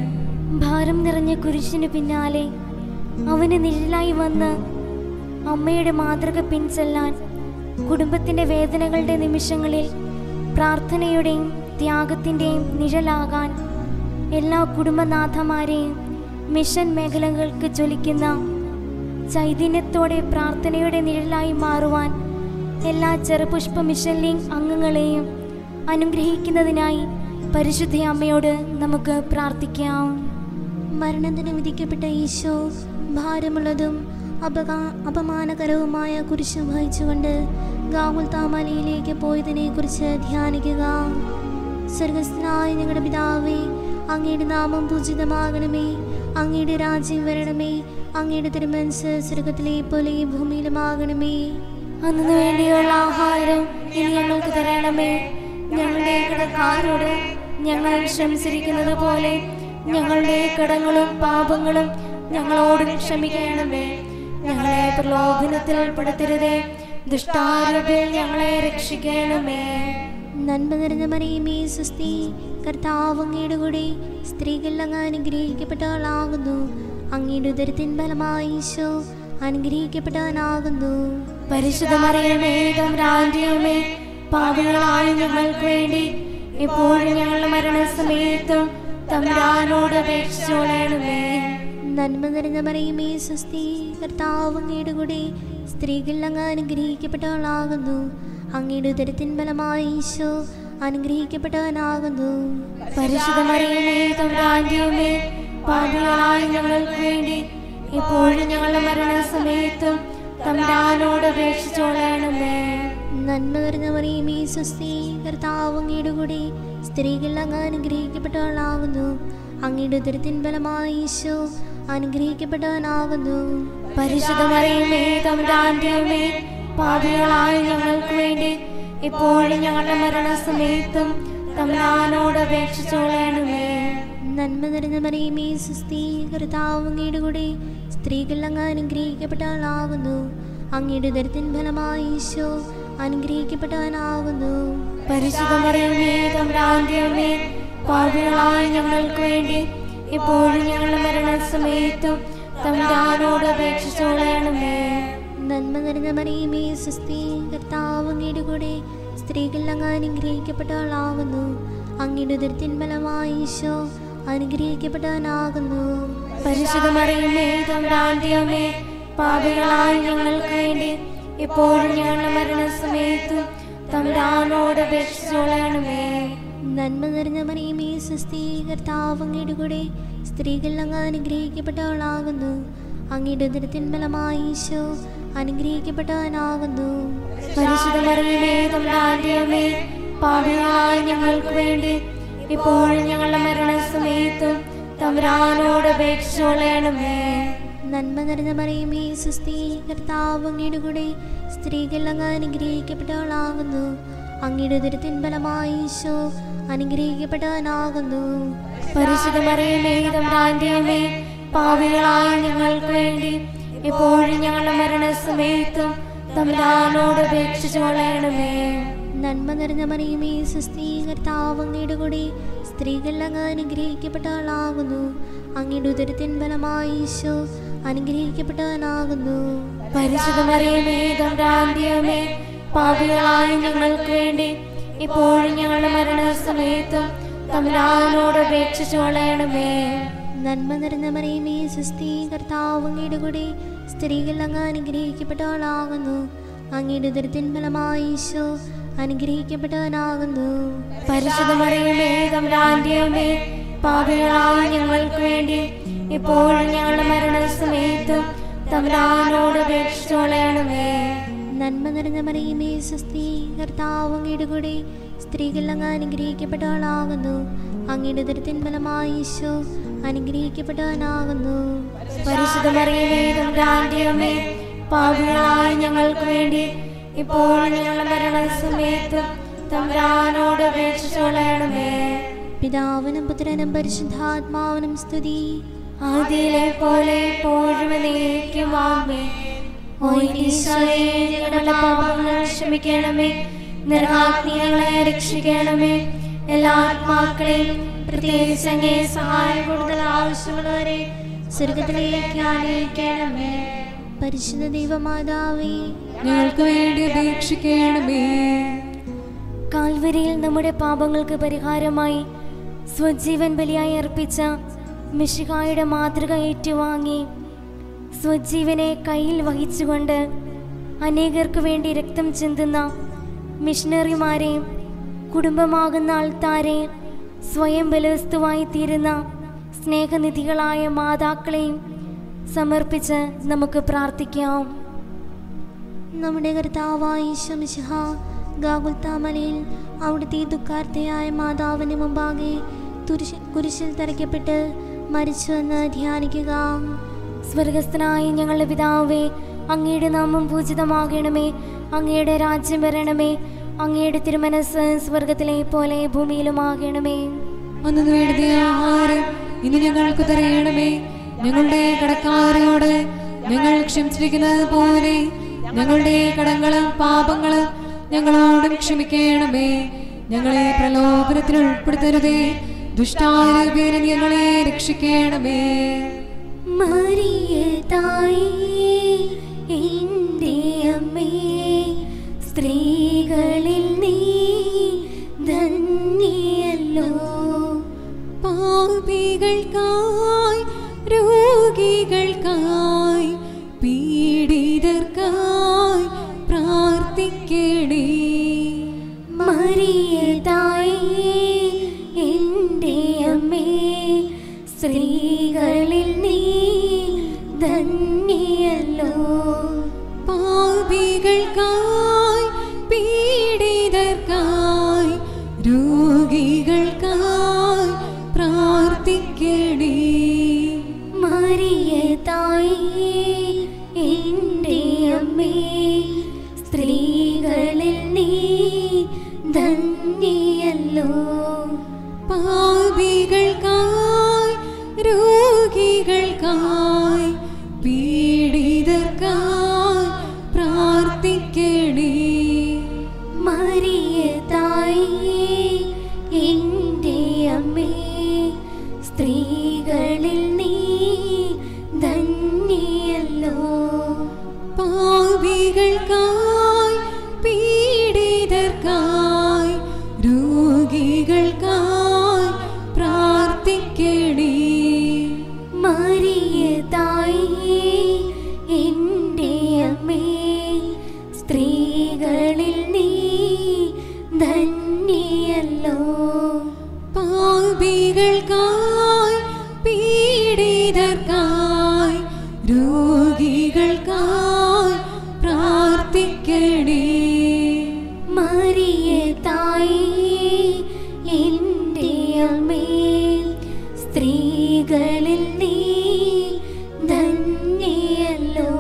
ഭാരം നിറഞ്ഞ കുരിശിന് പിന്നാലെ അവന് നിഴലായി വന്ന് അമ്മയുടെ മാതൃക പിൻചെല്ലാൻ, കുടുംബത്തിൻ്റെ വേദനകളുടെ നിമിഷങ്ങളിൽ പ്രാർത്ഥനയുടെയും ത്യാഗത്തിൻ്റെയും നിഴലാകാൻ, എല്ലാ കുടുംബനാഥമാരെയും മിഷൻ മേഖലകൾക്ക് ജ്വലിക്കുന്ന ചൈതന്യത്തോടെ പ്രാർത്ഥനയുടെ നിഴലായി മാറുവാൻ എല്ലാ ചെറുപുഷ്പ മിഷൻ ലീഗ് അംഗങ്ങളെയും അനുഗ്രഹിക്കുന്നതിനായി പരിശുദ്ധ അമ്മയോട് നമുക്ക് പ്രാർത്ഥിക്കാം. മരണത്തിന് വിധിക്കപ്പെട്ട ഈശോ ഭാരമുള്ളതും അപകാ അപമാനകരവുമായ കുരിശ് വഹിച്ചുകൊണ്ട് ഗാഗുൽത്താ മലയിലേക്ക് പോയതിനെ കുറിച്ച് ധ്യാനിക്കുക. സ്വർഗസ്ഥനായ ഞങ്ങളുടെ പിതാവേ, അങ്ങയുടെ നാമം പൂജിതമാകണമേ, അങ്ങയുടെ രാജ്യം വരണമേ, അങ്ങയുടെ തിരുമനസ്സ് സ്വർഗത്തിലെ പോലെ ഭൂമിയിലുമാകണമേ. അന്നു വേണ്ടിയുള്ള ആഹാരം ഇനി ഞങ്ങൾക്ക് തരണമേ. ഞങ്ങളുടെ കടക്കാരോട് ഞങ്ങൾ ക്ഷമിച്ചിരിക്കുന്നത് പോലെ ഞങ്ങളുടെ കടങ്ങളും പാപങ്ങളും ഞങ്ങളോട് ക്ഷമിക്കണമേ. ഞങ്ങളെ പ്രലോഭനത്തിൽ ഉൾപ്പെടുത്തരുതേ, ദുഷ്ടാരൂപിൽ ഞങ്ങളെ രക്ഷിക്കണമേ. നന്മ നിറഞ്ഞ മറിയമേ സ്വസ്തി, കർത്താവ് അങ്ങയുടെ കൂടെ സ്ത്രീകൾ അങ്ങ് അനുഗ്രഹിക്കപ്പെട്ടവളാകുന്നു. അങ്ങയുടെ ഉദരത്തിൻ ഫലമായി ഈശോ അനുഗ്രഹിക്കപ്പെട്ടവനാകുന്നു. പരിശുദ്ധ മറിയമേ തമ്പുരാന്റെ അമ്മേ, പാപികളായ ഞങ്ങൾക്ക് വേണ്ടി എപ്പോഴും ഞങ്ങളുടെ മരണസമയത്തും തമ്പുരാനോട് അപേക്ഷിച്ചോളണമേ. നന്മ നിറഞ്ഞ മറിയമേ സ്വസ്തി, കർത്താവ് അങ്ങയുടെ കൂടെ സ്ത്രീകൾ അങ്ങ് അനുഗ്രഹിക്കപ്പെട്ടവളാകുന്നു. അങ്ങയുടെ ഉദരത്തിൻ ഫലമായി ഈശോ അനുഗ്രഹിക്കപ്പെട്ടവനാകുന്നു. പരിശുദ്ധ മറിയമേ തമ്പുരാന്റെ അമ്മേ, പാപികളായ ഞങ്ങൾക്ക് വേണ്ടി എപ്പോഴും ഞങ്ങളുടെ മരണസമയത്തും തമ്പുരാനോട് അപേക്ഷിച്ചോളണമേ. നന്മ നിറഞ്ഞ മറിയമേ സ്വസ്തി, കർത്താവ് അങ്ങയുടെ കൂടെ സ്ത്രീകൾ അങ്ങ് അനുഗ്രഹിക്കപ്പെട്ടവളാകുന്നു. അങ്ങയുടെ ഉദരത്തിൻ ഫലമായി ഈശോ അനുഗ്രഹിക്കപ്പെട്ടവനാകുന്നു. പരിശുദ്ധ മറിയമേ തമ്പുരാന്റെ അമ്മേ, പാപികളായ ഞങ്ങൾക്ക് വേണ്ടി എപ്പോഴും ഞങ്ങളുടെ മരണസമയത്തും തമ്പുരാനോട് അപേക്ഷിച്ചോളണമേ. നന്മ നിറഞ്ഞ മറിയമേ സ്വസ്തി, കർത്താവ് അങ്ങയുടെ കൂടെ സ്ത്രീകൾ അങ്ങ് അനുഗ്രഹിക്കപ്പെട്ടവളാകുന്നു. അങ്ങയുടെ ഉദരത്തിൻ ഫലമായി ഈശോ അനുഗ്രഹിക്കപ്പെട്ടവനാകുന്നു. പരിശുദ്ധ മറിയമേ തമ്പുരാന്റെ അമ്മേ, പാപികളായ ഞങ്ങൾക്ക് വേണ്ടി എപ്പോഴും ഞങ്ങളുടെ മരണസമയത്തും തമ്പുരാനോട് അപേക്ഷിച്ചോളണമേ. നന്മ നിറഞ്ഞ മറിയമേ സ്വസ്തി, കർത്താവ് അങ്ങയുടെ കൂടെ സ്ത്രീകൾ അങ്ങ് അനുഗ്രഹിക്കപ്പെട്ടവളാകുന്നു. അങ്ങയുടെ ഉദരത്തിൻ ഫലമായി ഈശോ അനുഗ്രഹിക്കപ്പെട്ടവനാകുന്നു. പരിശുദ്ധ മറിയമേ തമ്പുരാന്റെ അമ്മേ, പാപികളായ ഞങ്ങൾക്ക് വേണ്ടി എപ്പോഴും ഞങ്ങളുടെ മരണസമയത്തും തമ്പുരാനോട് അപേക്ഷിച്ചോളണമേ. നന്മ നിറഞ്ഞ മറിയമേ സ്വസ്തി, കർത്താവ് അങ്ങയുടെ കൂടെ സ്ത്രീകൾ അങ്ങ് അനുഗ്രഹിക്കപ്പെട്ടവളാകുന്നു. അങ്ങയുടെ ഉദരത്തിൻ ഫലമായി ഈശോ അനുഗ്രഹിക്കപ്പെട്ടവനാകുന്നു. പരിശുദ്ധ മറിയമേ തമ്പുരാന്റെ അമ്മേ, പാപികളായ ഞങ്ങൾക്ക് വേണ്ടി എപ്പോഴും ഞങ്ങളുടെ മരണസമയത്തും തമ്പുരാനോട് അപേക്ഷിച്ചോളണമേ. നന്മ നിറഞ്ഞ മറിയമേ സ്വസ്തി, കർത്താവ് അങ്ങയുടെ കൂടെ സ്ത്രീകൾ അങ്ങ് അനുഗ്രഹിക്കപ്പെട്ടവളാകുന്നു. അങ്ങയുടെ ഉദരത്തിൻ ഫലമായി ഈശോ അനുഗ്രഹിക്കപ്പെട്ടവനാകുന്നു. പരിശുദ്ധ മറിയമേ തമ്പുരാന്റെ അമ്മേ, പാപികളായ ഞങ്ങൾക്ക് വേണ്ടി എപ്പോഴും ഞങ്ങളുടെ മരണസമയത്തും തമ്പുരാനോട് അപേക്ഷിച്ചോളണമേ. നന്മ നിറഞ്ഞ മറിയമേ സ്വസ്തി, കർത്താവ് അങ്ങയുടെ കൂടെ സ്ത്രീകൾ അങ്ങ് അനുഗ്രഹിക്കപ്പെട്ടവളാകുന്നു. അങ്ങയുടെ ഉദരത്തിൻ ഫലമായി ഈശോ അനുഗ്രഹിക്കപ്പെട്ടവനാകുന്നു. പരിശുദ്ധ മറിയമേ തമ്പുരാന്റെ അമ്മേ, പാപികളായ ഞങ്ങൾക്ക് വേണ്ടി എപ്പോഴും ഞങ്ങളുടെ മരണസമയത്തും തമ്പുരാനോട് അപേക്ഷിച്ചോളണമേ. നന്മ നിറഞ്ഞ മറിയമേ സ്വസ്തി, കർത്താവ് അങ്ങയുടെ കൂടെ സ്ത്രീകൾ അങ്ങ് അനുഗ്രഹിക്കപ്പെട്ടവളാകുന്നു. അങ്ങയുടെ ഉദരത്തിൻ ഫലമായി ഈശോ അനുഗ്രഹിക്കപ്പെട്ടവനാകുന്നു. പരിശുദ്ധ മറിയമേ തമ്പുരാന്റെ അമ്മേ, പാപികളായ ഞങ്ങൾക്ക് വേണ്ടി എപ്പോഴും ഞങ്ങളുടെ മരണസമയത്തും തമ്പുരാനോട് അപേക്ഷിച്ചോളണമേ. നന്മ നിറഞ്ഞ മറിയമേ സ്വസ്തി, കർത്താവ് അങ്ങയുടെ കൂടെ സ്ത്രീകൾ അങ്ങ് അനുഗ്രഹിക്കപ്പെട്ടവളാകുന്നു. അങ്ങയുടെ ഉദരത്തിൻ ഫലമായി ഈശോ അനുഗ്രഹിക്കപ്പെട്ടവനാകുന്നു. പരിശുദ്ധ മറിയമേ തമ്പുരാന്റെ അമ്മേ, പാപികളായ ഞങ്ങൾക്ക് വേണ്ടി ഇപ്പോൾ ഞങ്ങളുടെ മരണസമയത്തും തമ്പുരാനോട് അപേക്ഷിച്ചോളണമേ. പിതാവിനും പുത്രനും പരിശുദ്ധാത്മാവിനും സ്തുതി. ആദിയിലെ പോലെ എപ്പോഴും എന്നേക്കും ആമേൻ. ഓ ഈശോയെ, ഞങ്ങളുടെ പാപങ്ങൾ ക്ഷമിക്കണമേ. നരകാഗ്നി ഞങ്ങളെ രക്ഷിക്കണമേ. എല്ലാ ആത്മാക്കളെയും പ്രത്യേകിച്ച് അങ്ങേ സഹായം കൂടുതൽ ആവശ്യമുള്ളവരെ സ്വർഗത്തിലേക്ക് ആനയിക്കണമേ. പരിശുദ്ധ ദൈവമാതാവേ, ഞങ്ങൾക്ക് വേണ്ടി അപേക്ഷിക്കണമേ. കാൽവരിയിൽ നമ്മുടെ പാപങ്ങൾക്ക് പരിഹാരമായി സ്വജീവൻ ബലിയായി അർപ്പിച്ച മിശിഹായുടെ മാതൃക ഏറ്റുവാങ്ങി സ്വജീവനെ കയ്യിൽ വഹിച്ചുകൊണ്ട് അനേകർക്ക് വേണ്ടി രക്തം ചിന്തുന്ന മിഷണറിമാരെയും കുടുംബമാകുന്ന ആൾത്താരെയും സ്വയം ബലവസ്തുവായി തീരുന്ന സ്നേഹനിധികളായ മാതാക്കളെയും സമർപ്പിച്ച് നമുക്ക് പ്രാർത്ഥിക്കാം. നമ്മുടെ കർത്താവായ ഈശോ മിശിഹ ഗാഗുൽത്താ മലയിൽ അവിടുത്തെ ദുഃഖാർത്തയായ മാതാവിന് മുമ്പാകെ കുരിശിൽ തറയ്ക്കപ്പെട്ട് മരിച്ചുവെന്ന് ധ്യാനിക്കുക. സ്വർഗസ്ഥനായ ഞങ്ങളുടെ പിതാവേ, അങ്ങയുടെ നാമം പൂജിതമാകണമേ. അങ്ങയുടെ രാജ്യം വരണമേ. അങ്ങയുടെ തിരുമനസ് സ്വർഗത്തിലെ പോലെ ഭൂമിയിലുമാകണമേ. അന്നു വേണ്ട ആഹാരം ഇന്ന് ഞങ്ങൾക്ക് തരയണമേ. ഞങ്ങളുടെ കടക്കാരോട് ഞങ്ങൾ ക്ഷമിച്ചിരിക്കുന്നത് പോലെ ഞങ്ങളുടെ കടങ്ങളും പാപങ്ങളും ഞങ്ങളോടും ക്ഷമിക്കണമേ. ഞങ്ങളെ പ്രലോഭനത്തിൽ ഉൾപ്പെടുത്തരുതേ. ദുഷ്ടാരൂപേന ഞങ്ങളെ രക്ഷിക്കണമേ. മറിയേ തായേ, എൻ്റെ അമ്മേ, സ്ത്രീകളിൽ നീ ധന്യയല്ലോ. പാപികൾക്കായി രോഗികൾക്കായി പീഡിതർക്കായി പ്രാർത്ഥിക്കണേ. മറിയേ തായേ, എൻ്റെ അമ്മേ, സ്ത്രീകളിൽ നീ ധന്യയല്ലോ. പാപികൾക്കായി പീഡിതർക്കായി രോഗികൾക്കായി പ്രാർത്ഥിക്കണേ. മറിയേ തായേ, എൻ്റെ അമ്മേ, സ്ത്രീകളിൽ നീ ധന്യയല്ലോ. പാപികൾക്കായി രോഗികൾക്കായി പീഡിതർക്കായി പ്രാർത്ഥിക്കണേ. മറിയേ തായേ, എൻ്റെ അമ്മേ, സ്ത്രീകളിൽ നീ ധന്യയല്ലോ. പാപികൾക്കായി പീഡിതർക്കായി രോഗികൾക്കായി പ്രാർത്ഥിക്കണേ. മറിയേ തായേ, എൻ്റെ അമ്മേ, സ്ത്രീകളിൽ നീ ധന്യയല്ലോ. പാപികൾക്കായി പീഡിതർക്കായി രോഗികൾക്കായി പ്രാർത്ഥിക്കണേ. മറിയേ തായേ, എൻ്റെ അമ്മേ, സ്ത്രീകളിൽ നീ ധന്യയല്ലോ.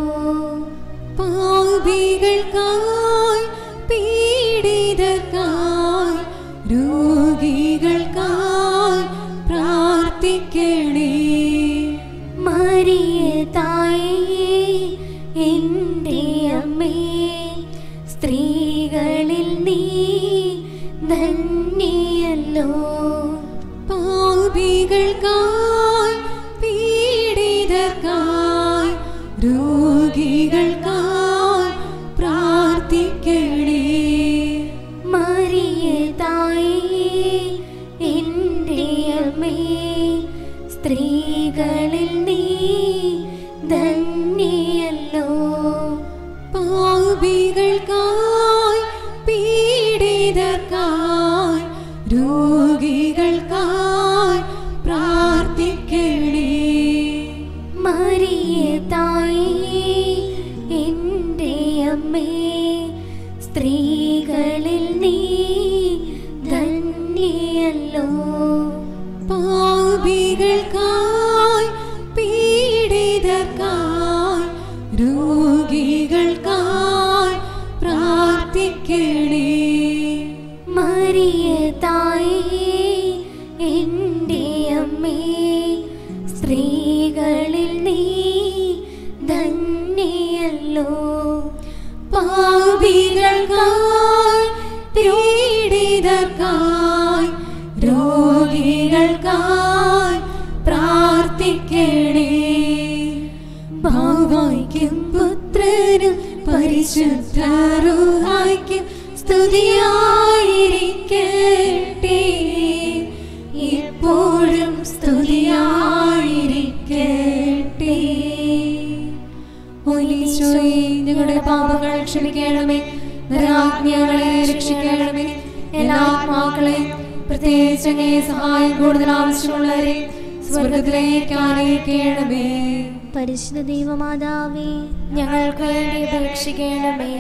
പാപികൾക്കായി പീഡിതർക്കായി രോഗികൾക്കായി പ്രാർത്ഥിക്കണേ. മറിയേ തായേ, എൻ്റെ അമ്മേ, സ്ത്രീകളിൽ നീ ധന്യയല്ലോ. പാപികൾക്കായി പീഡിതർക്കായി രോഗികൾക്കായി പ്രാർത്ഥിക്കണേ. മറിയേ തായേ, എൻ്റെ അമ്മേ, സ്ത്രീകളിൽ നീ ധന്യയല്ലോ. പാപികൾക്കായി പീഡിതർക്കായി രോഗികൾക്കായി പ്രാർത്ഥിക്കണേ. മറിയേ തായേ, തന്നെയല്ലോ. പാപികൾക്കായി പീഡിതർക്കായി രോഗികൾക്കായി പ്രാർത്ഥിക്കണേ. മറിയേ തായേ എൻ്റെ അമ്മേ, സ്ത്രീകളിൽ നീ ധന്യയല്ലോ. പാപികൾക്കായി പീഡിതർക്കായി രോഗികൾക്കായി പ്രാർത്ഥിക്കണേ. ഭാവായിക്കും പുത്രനും പരിശുദ്ധ റൂഹായിക്കും സ്തുതിയായിരിക്കട്ടെ, ഇപ്പോഴും സ്തുതിയായിരിക്കട്ടെ. ഈശോയെ, ഞങ്ങളുടെ പാപങ്ങൾ ക്ഷമിക്കണമേ, നരകാഗ്നികളെ രക്ഷിക്കണമേ. എല്ലാ ആത്മാക്കളെയും, പ്രത്യേകിച്ച് അങ്ങേ സഹായം കൂടുതൽ ആവശ്യമുള്ളവരെ സ്വർഗത്തിലേക്ക് ആനയിക്കണമേ. പരിശുദ്ധ ദൈവമാതാവേ, ഞങ്ങൾക്ക് വേണ്ടി അപേക്ഷിക്കണമേ.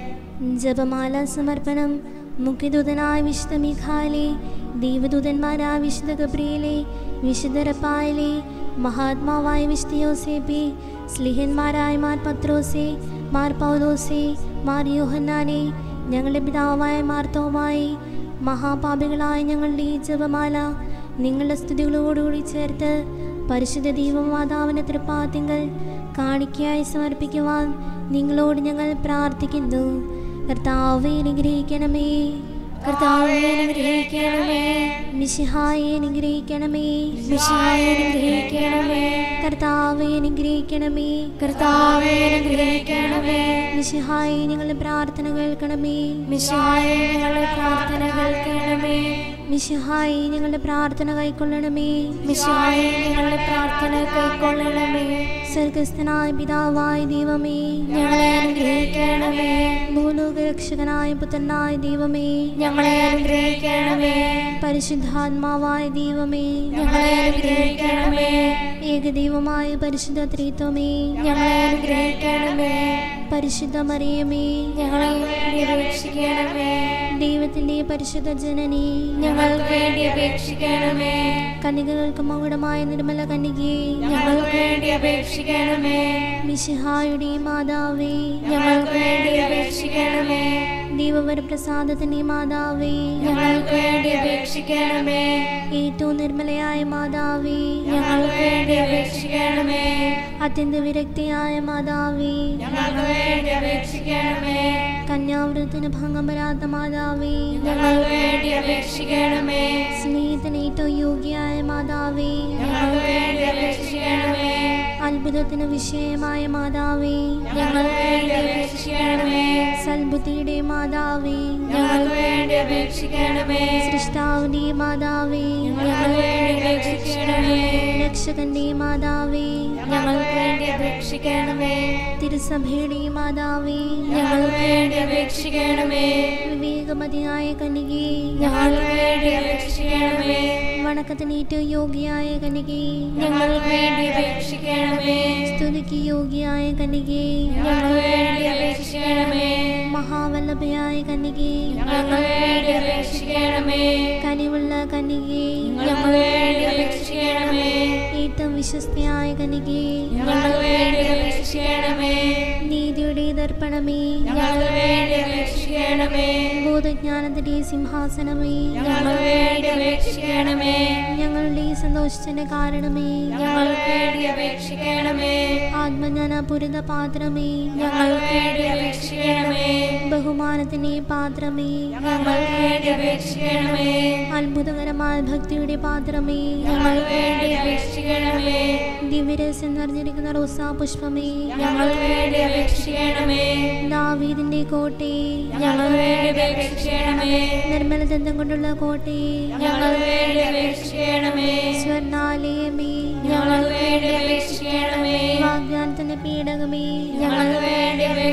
ജപമാല സമർപ്പണം. മുഖ്യദൂതനായ വിശുദ്ധ മിഖായേലേ, ദൈവദൂതന്മാരായ വിശുദ്ധ ഗബ്രിയേലേ, വിശുദ്ധ റഫായേലേ, മഹാത്മാവായ വിശുദ്ധ യോസേപ്പേ, സ്ലിഹന്മാരായ മാർ പത്രോസേ, മാർ പൗലോസേ, മാർ യോഹന്നാനേ, ഞങ്ങളുടെ പിതാവായ മാർത്തോമായി, മഹാപാപികളായ ഞങ്ങളുടെ ഈ ജപമാല നിങ്ങളുടെ സ്തുതികളോടുകൂടി ചേർത്ത് പരിശുദ്ധ ദൈവമാതാവിൻ്റെ തൃപ്പാത്തിങ്കൽ കാണിക്കയായി സമർപ്പിക്കുവാൻ നിങ്ങളോട് ഞങ്ങൾ പ്രാർത്ഥിക്കുന്നു. കർത്താവേ അനുഗ്രഹിക്കണമേ, കർത്താവേ അനുഗ്രഹിക്കണമേ, മിശിഹായെ അനുഗ്രഹിക്കണമേ, മിശിഹായെ അനുഗ്രഹിക്കണമേ, കർത്താവേ അനുഗ്രഹിക്കണമേ, കർത്താവേ അനുഗ്രഹിക്കണമേ, മിശിഹായെ ഞങ്ങളുടെ പ്രാർത്ഥന കേൾക്കണമേ, മിശിഹായെ ഞങ്ങളുടെ പ്രാർത്ഥന കേൾക്കണമേ, മിശിഹായെ ഞങ്ങളുടെ പ്രാർത്ഥന കൈക്കൊള്ളണമേ, മിശിഹായെ ഞങ്ങളുടെ പ്രാർത്ഥന കൈക്കൊള്ളണമേ. സ്വർഗസ്ഥനായ പിതാവായ ദൈവമേ, ഞങ്ങളെ അനുഗ്രഹിക്കണമേ, ഭൂലോകരക്ഷകനായ പുത്രനായ ദൈവമേ, ഞങ്ങളെ അനുഗ്രഹിക്കണമേ, പരിശുദ്ധാത്മാവായ ദൈവമേ, ഞങ്ങളെ അനുഗ്രഹിക്കണമേ, ഏകദൈവമായ പരിശുദ്ധ ത്രിത്വമേ, ഞങ്ങളെ അനുഗ്രഹിക്കണമേ, പരിശുദ്ധ മറിയമേ, ഞങ്ങളെ വേണ്ടി അപേക്ഷിക്കണമേ, ദൈവത്തിന്റെ പരിശുദ്ധ ജനനി, ഞങ്ങൾക്ക് വേണ്ടി അപേക്ഷിക്കണമേ, കന്യകകൾക്ക് മകുടമായ നിർമ്മല കന്യകേ, ഞങ്ങൾക്ക് വേണ്ടി അപേക്ഷിക്കണമേ, മിശിഹായുടെ മാതാവേ, ഞങ്ങൾക്ക് വേണ്ടി അപേക്ഷിക്കണമേ, ദൈവവരപ്രസാദത്തിന്റെ മാതാവേ, ഞങ്ങൾക്ക് വേണ്ടി അപേക്ഷിക്കണമേ, ഏറ്റവും നിർമ്മലയായ മാതാവേ, ഞങ്ങൾക്ക് വേണ്ടി അപേക്ഷിക്കണമേ, അത്യന്ത വിരക്തിയായ മാതാവേ, ഞങ്ങൾക്ക് വേണ്ടി അപേക്ഷിക്കണമേ, കന്യാവൃത്തിന് ഭംഗം വരാത്ത മാതാവേ, ഞങ്ങൾക്ക് വേണ്ടി അപേക്ഷിക്കണമേ, സ്നേഹത്തിന് ഏറ്റവും യോഗ്യയായ മാതാവേ, ഞങ്ങൾക്ക് വേണ്ടി അപേക്ഷിക്കണമേ, അത്ഭുതത്തിന് വിഷയമായ മാതാവേ, ഞങ്ങൾക്ക് വേണ്ടി അപേക്ഷിക്കണമേ, സൽബുദ്ധിയുടെ മാതാവേ, ഞങ്ങൾക്ക് വേണ്ടി അപേക്ഷിക്കണമേ, സൃഷ്ടാവിന്റെ മാതാവേ, ഞങ്ങൾക്ക് വേണ്ടി അപേക്ഷിക്കണമേ, രക്ഷകന്റെ മാതാവേ, ഞങ്ങൾക്ക് വേണ്ടി അപേക്ഷിക്കണമേ, തിരുസഭയുടെ മാതാവേ, ഞങ്ങൾക്ക് വേണ്ടി അപേക്ഷിക്കണമേ, വിവേകമതിയായ കന്യകേ, ഞങ്ങൾക്ക് വേണ്ടി അപേക്ഷിക്കണമേ, വണക്കത്തിന് ഏറ്റവും യോഗ്യയായ കന്യകേ, ഞങ്ങൾക്ക് വേണ്ടി അപേക്ഷിക്കണമേ, സ്തുതിക്ക് യോഗ്യയായ കന്യകേ, ഞങ്ങൾക്ക് വേണ്ടി അപേക്ഷിക്കണമേ, മഹാവല്ലഭയായ കന്യകേ, ഞങ്ങൾക്ക് വേണ്ടി അപേക്ഷിക്കണമേ, കനിവുള്ള കന്യകേ, ഞങ്ങൾക്ക് വേണ്ടി അപേക്ഷിക്കണമേ, ഏറ്റവും വിശ്വസ്തയായ കന്യകേ, ഞങ്ങൾക്ക് വേണ്ടി അപേക്ഷിക്കണമേ, നീതിയുടെ ദർപ്പണമേ, ഞങ്ങൾക്ക് വേണ്ടി അപേക്ഷിക്കണമേ, ബോധജ്ഞാനത്തിന്റെ സിംഹാസനമേ, ഞങ്ങൾക്ക് വേണ്ടി അപേക്ഷിക്കണമേ, ഞങ്ങളുടെ സന്തോഷത്തിന്റെ കാരണമേ, ഞങ്ങൾക്ക് വേണ്ടി അപേക്ഷിക്കണമേ, ആത്മജ്ഞാനപൂരിത പാത്രമേ, ഞങ്ങൾക്ക് വേണ്ടി അപേക്ഷിക്കണമേ, ബഹുമാനത്തിന്റെ പാത്രമേ, ഞങ്ങൾക്ക് വേണ്ടി അപേക്ഷിക്കണമേ, അത്ഭുതകരമായ ഭക്തിയുടെ പാത്രമേ, ഞങ്ങൾക്ക് വേണ്ടി അപേക്ഷിക്കണമേ, ദിവ്യരസം നിറഞ്ഞിരിക്കുന്ന റോസാ പുഷ്പമേ, ഞങ്ങൾക്ക് വേണ്ടി അപേക്ഷിക്കണമേ, ദാവീദിന്റെ കോട്ടേ, ഞങ്ങൾക്ക് വേണ്ടി അപേക്ഷിക്കണമേ, നിർമ്മല ദന്തം കൊണ്ടുള്ള കോട്ടേ, ഞങ്ങൾക്ക് വേണ്ടി അപേക്ഷിക്കണമേ, സ്വർണാലയമേ, ഞങ്ങൾക്ക് വേണ്ടി അപേക്ഷിക്കണമേ, വാഗ്ദാനത്തിന്റെ പീഠകമേ, ഞങ്ങൾക്ക് വേണ്ടി അപേക്ഷിക്കണമേ,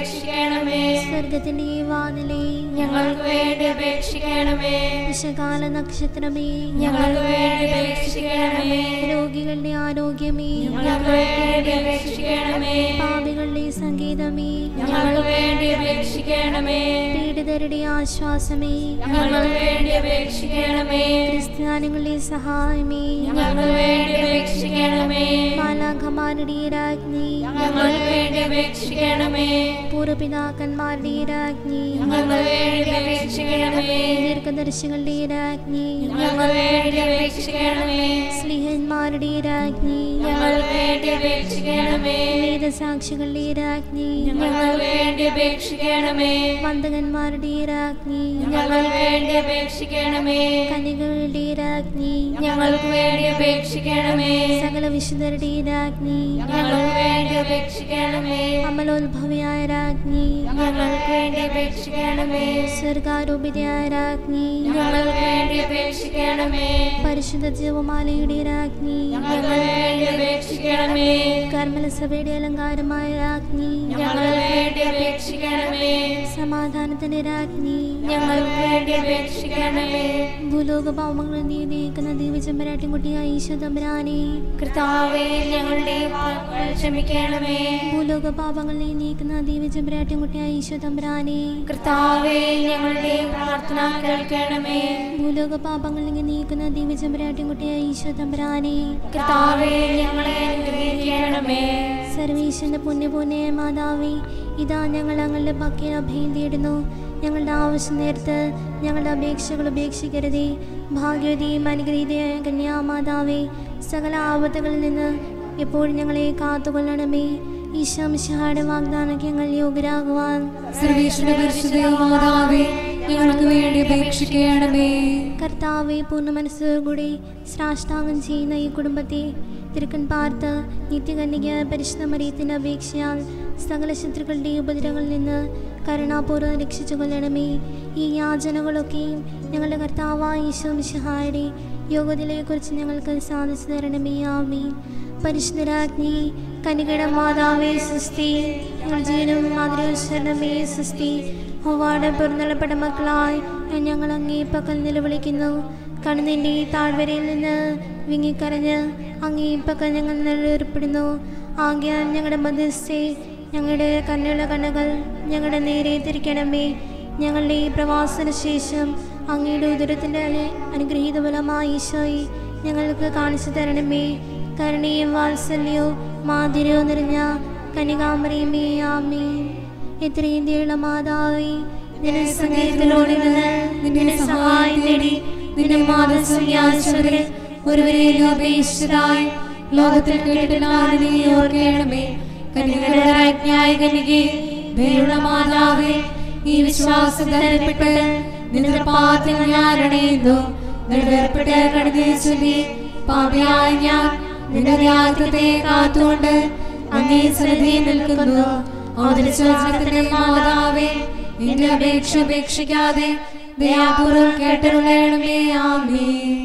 അപേക്ഷിക്കണമേ. സ്വർഗത്തിന്റെ വാതിലേ ഞങ്ങൾക്ക് വേണ്ടി അപേക്ഷിക്കണമേ. വിശകാല നക്ഷത്രമേ ഞങ്ങൾക്ക് വേണ്ടി അപേക്ഷിക്കണമേ. രോഗികളുടെ ആരോഗ്യമേ ഞങ്ങൾക്ക് വേണ്ടി അപേക്ഷിക്കണമേ. പാപികളുടെ സംഗീതമേ ഞങ്ങൾക്ക് വേണ്ടി അപേക്ഷിക്കണമേ. പീഡിതരുടെ ആശ്വാസമേ ഞങ്ങൾക്ക് വേണ്ടി അപേക്ഷിക്കണമേ. ക്രിസ്ത്യാനികളുടെ സഹായമേ ഞങ്ങൾക്ക് വേണ്ടി അപേക്ഷിക്കണമേ. മാലാഖമാരുടെ രാജ്ഞി ഞങ്ങൾക്ക് വേണ്ടി അപേക്ഷിക്കണമേ. പൂർവപിതാക്കന്മാരുടെ രാജ്ഞി ഞങ്ങൾക്ക് വേണ്ടി അപേക്ഷിക്കണമേ. ദീർഘദർശികളുടെ രാജ്ഞി ഞങ്ങൾക്ക് വേണ്ടി അപേക്ഷിക്കണമേ. സ്ലിഹന്മാരുടെ രാജ്ഞി ഞങ്ങൾക്ക് വേണ്ടി അപേക്ഷിക്കണമേ. വേദസാക്ഷികളുടെ രാജ്ഞി ഞങ്ങൾക്ക് വേണ്ടി അപേക്ഷിക്കണമേ. വന്ദകന്മാരുടെ രാജ്ഞി ഞങ്ങൾക്ക് വേണ്ടി അപേക്ഷിക്കണമേ. കനികളുടെ രാജ്ഞി ഞങ്ങൾക്ക് വേണ്ടി അപേക്ഷിക്കണമേ. സകല വിശുദ്ധരുടെ രാജ്ഞി ഞങ്ങൾക്ക് വേണ്ടി അപേക്ഷിക്കണമേ. അമലോത്ഭവയായ രാജ്ഞി ഞങ്ങൾക്ക് വേണ്ടി അപേക്ഷിക്കണമേ. സ്വർഗാരൂപിതയായ രാജ്ഞി ഞങ്ങൾക്ക് വേണ്ടി അപേക്ഷിക്കണമേ. പരിശുദ്ധ ജപമാലയുടെ രാജ്ഞി ഞങ്ങൾക്ക് വേണ്ടി അപേക്ഷിക്കണമേ. കർമ്മലസഭയുടെ അലങ്കാരമായ രാജ്ഞി ഞങ്ങൾക്ക് വേണ്ടി അപേക്ഷിക്കണമേ. സമാധാനത്തിന്റെ രാജ്ഞി ഞങ്ങൾക്ക് വേണ്ടി അപേക്ഷിക്കണമേ. ഭൂലോക പാവങ്ങൾ നീതിക്കുന്ന ദിവചമ്പരാട്ടിൻകുട്ടിയായ ഈശോ തമ്പുരാനെ കർത്താവേ, ഞങ്ങളുടെ പാപങ്ങൾ ക്ഷമിക്കണമേ. ഭൂലോക പാപങ്ങൾ നീക്കുന്ന ദിവചമ്പരാട്ടിൻകുട്ടിയായ ഈശോ തമ്പുരാനെ കർത്താവേ, ഞങ്ങളുടെ പ്രാർത്ഥന കേൾക്കണമേ. ഭൂലോക പാപങ്ങൾ നീക്കുന്ന ദിവചമ്പരാട്ടിൻകുട്ടിയായ ഈശോ തമ്പുരാനെ കർത്താവേ, ഞങ്ങളെ അനുഗ്രഹിക്കണമേ. സർവീശന്റെ പുണ്യപൂർണ്ണ മാതാവേ, ഇതാ ഞങ്ങൾ ഞങ്ങളുടെ പക്കൽ അഭയം തേടുന്നു. ഞങ്ങളുടെ ആവശ്യം നേരത്ത് ഞങ്ങളുടെ അപേക്ഷകൾ ഉപേക്ഷിക്കരുതേ. ഭാഗ്യവതിയും അനുഗ്രഹീതയായ കന്യാമാതാവേ, സകല ആപത്തുകളിൽ നിന്ന് എപ്പോഴും ഞങ്ങളെ കാത്തുകൊള്ളണമേ. ഈശോ മിശിഹായുടെ വാഗ്ദാനಕ್ಕೆ ഞങ്ങൾ യോഗ്യരാകുവാൻ സർവീശ്വരന്റെ പരിശുദ്ധ മാതാവേ, ഞങ്ങൾക്ക് വേണ്ടി അപേക്ഷിക്കണമേ. കർത്താവെ, പൂർണ്ണ മനസ്സോടുകൂടി സാഷ്ടാംഗം ചെയ്യുന്ന ഈ കുടുംബത്തെ തിരുക്കൻ പാർത്ത് നിത്യകന്യക പരിശുദ്ധ മറിയത്തിൻ്റെ അപേക്ഷയാൽ സകല ശത്രുക്കളുടെ ഉപദ്രവങ്ങളിൽ നിന്ന് കരുണാപൂർവ്വം രക്ഷിച്ചു കൊള്ളണമേ. ഈ യാചനകളൊക്കെയും ഞങ്ങളുടെ കർത്താവായ ഈശോ മിശിഹായുടെ യോഗ്യതയെക്കുറിച്ച് ഞങ്ങൾക്ക് സാധിച്ചു തരണമേ. ആമേൻ. പരിശുദ്ധരാജ്ഞി കനികയുടെ മാതാവേ സുസ്തി, ഞങ്ങൾ ജീവനും മാതൃശരണമേ സുസ്തി. ഹോവാടെ പിറന്നള്ളപ്പെട്ട മക്കളായി ഞങ്ങൾ അങ്ങേ പക്കൽ നിലവിളിക്കുന്നു. കണ്ണുനിൻ്റെ താഴ്വരയിൽ നിന്ന് വിങ്ങിക്കരഞ്ഞ് അങ്ങേ പക്കൽ ഞങ്ങൾ നിലനിർപ്പെടുന്നു. ആകയാൽ ഞങ്ങളുടെ മധ്യസ്ഥെ ഞങ്ങളുടെ കണ്ണുള്ള കണ്ണുകൾ ഞങ്ങളുടെ നേരെ തിരിക്കണമേ. ഞങ്ങളുടെ ഈ പ്രവാസന ശേഷം അങ്ങയുടെ ഉദരത്തിൻ്റെ അനുഗ്രഹീത ഫലമായ ഈശോയെ ഞങ്ങൾക്ക് കാണിച്ചു തരണമേ. കരുണയും വാത്സല്യവും മാധുര്യവും നിറഞ്ഞ കനികാമറിയമേ, ആമേൻ. എത്രയും ദയുള്ള മാതാവേ, നിന്റെ സംഗീതത്തിലൂടെ നിന്ന് നിന്റെ സഹായം നേടി നിന്റെ മാതൃത്വം യാചിച്ചവരെ ഒരുവരെയും അപേക്ഷിച്ചതായി ലോകത്തിൽ കേട്ടിട്ടില്ലാതെ നീ ഓർക്കണമേ. കന്യകയുടെ രാജ്ഞിയായ കന്യകേ, ദയുള്ള മാതാവേ, ഈ വിശ്വാസം ധരിപ്പെട്ട് നിന്റെ പാദത്തിൽ ഞാൻ അണയുന്നു. നിലവേർപ്പെട്ട് കടന്നു ചൊല്ലി പാപിയായ ഞാൻ നിന്റെ യാത്രത്തെ കാത്തുകൊണ്ട് അങ്ങേ സന്നിധിയിൽ നിൽക്കുന്നു. അവതരിച്ചോചനത്തിന്റെ മാതാവേ, നിന്റെ അപേക്ഷ ഉപേക്ഷിക്കാതെ ദയാപൂർവ്വം കേട്ടരുളണമേ. ആമേൻ.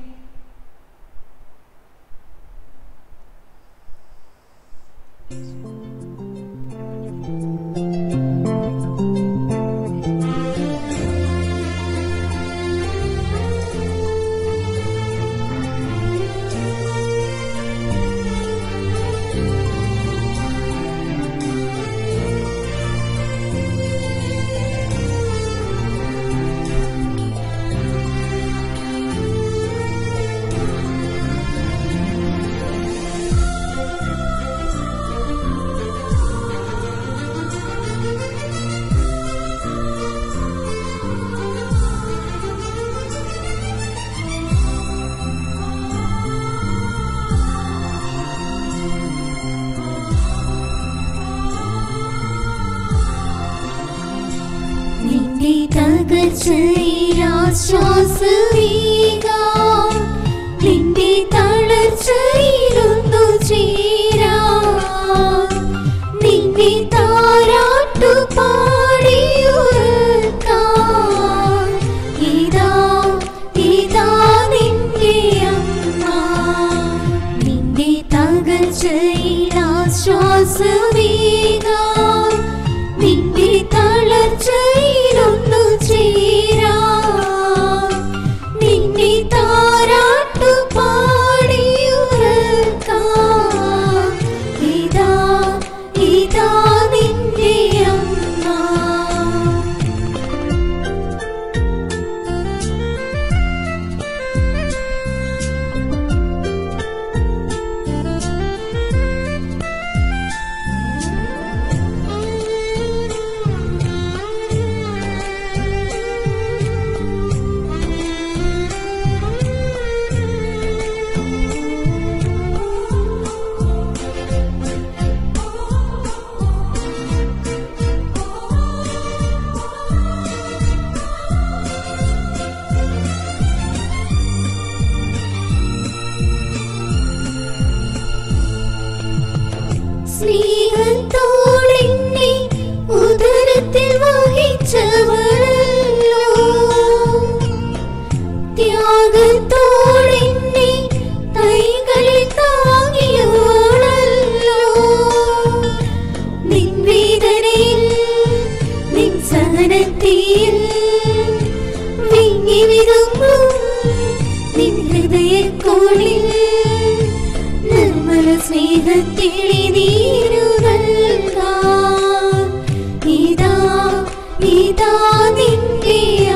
തകർച്ചയിലാശ്വാസമേകാം, നിന്റെ തളർച്ചയിലൊന്നു ചേരാം, നിന്നെ താരാട്ടു പാടിയുറക്കാം. ഇതാ ഇതാ നിന്റെ അമ്മ, നിന്റെ തകർച്ചയിലാശ്വാസമേകാം, നിന്റെ ഹൃദയക്കോണിൽ നിർമ്മല സ്നേഹത്തിളി നീരുകൾ ഇതാ ഇതാ നിന്റെ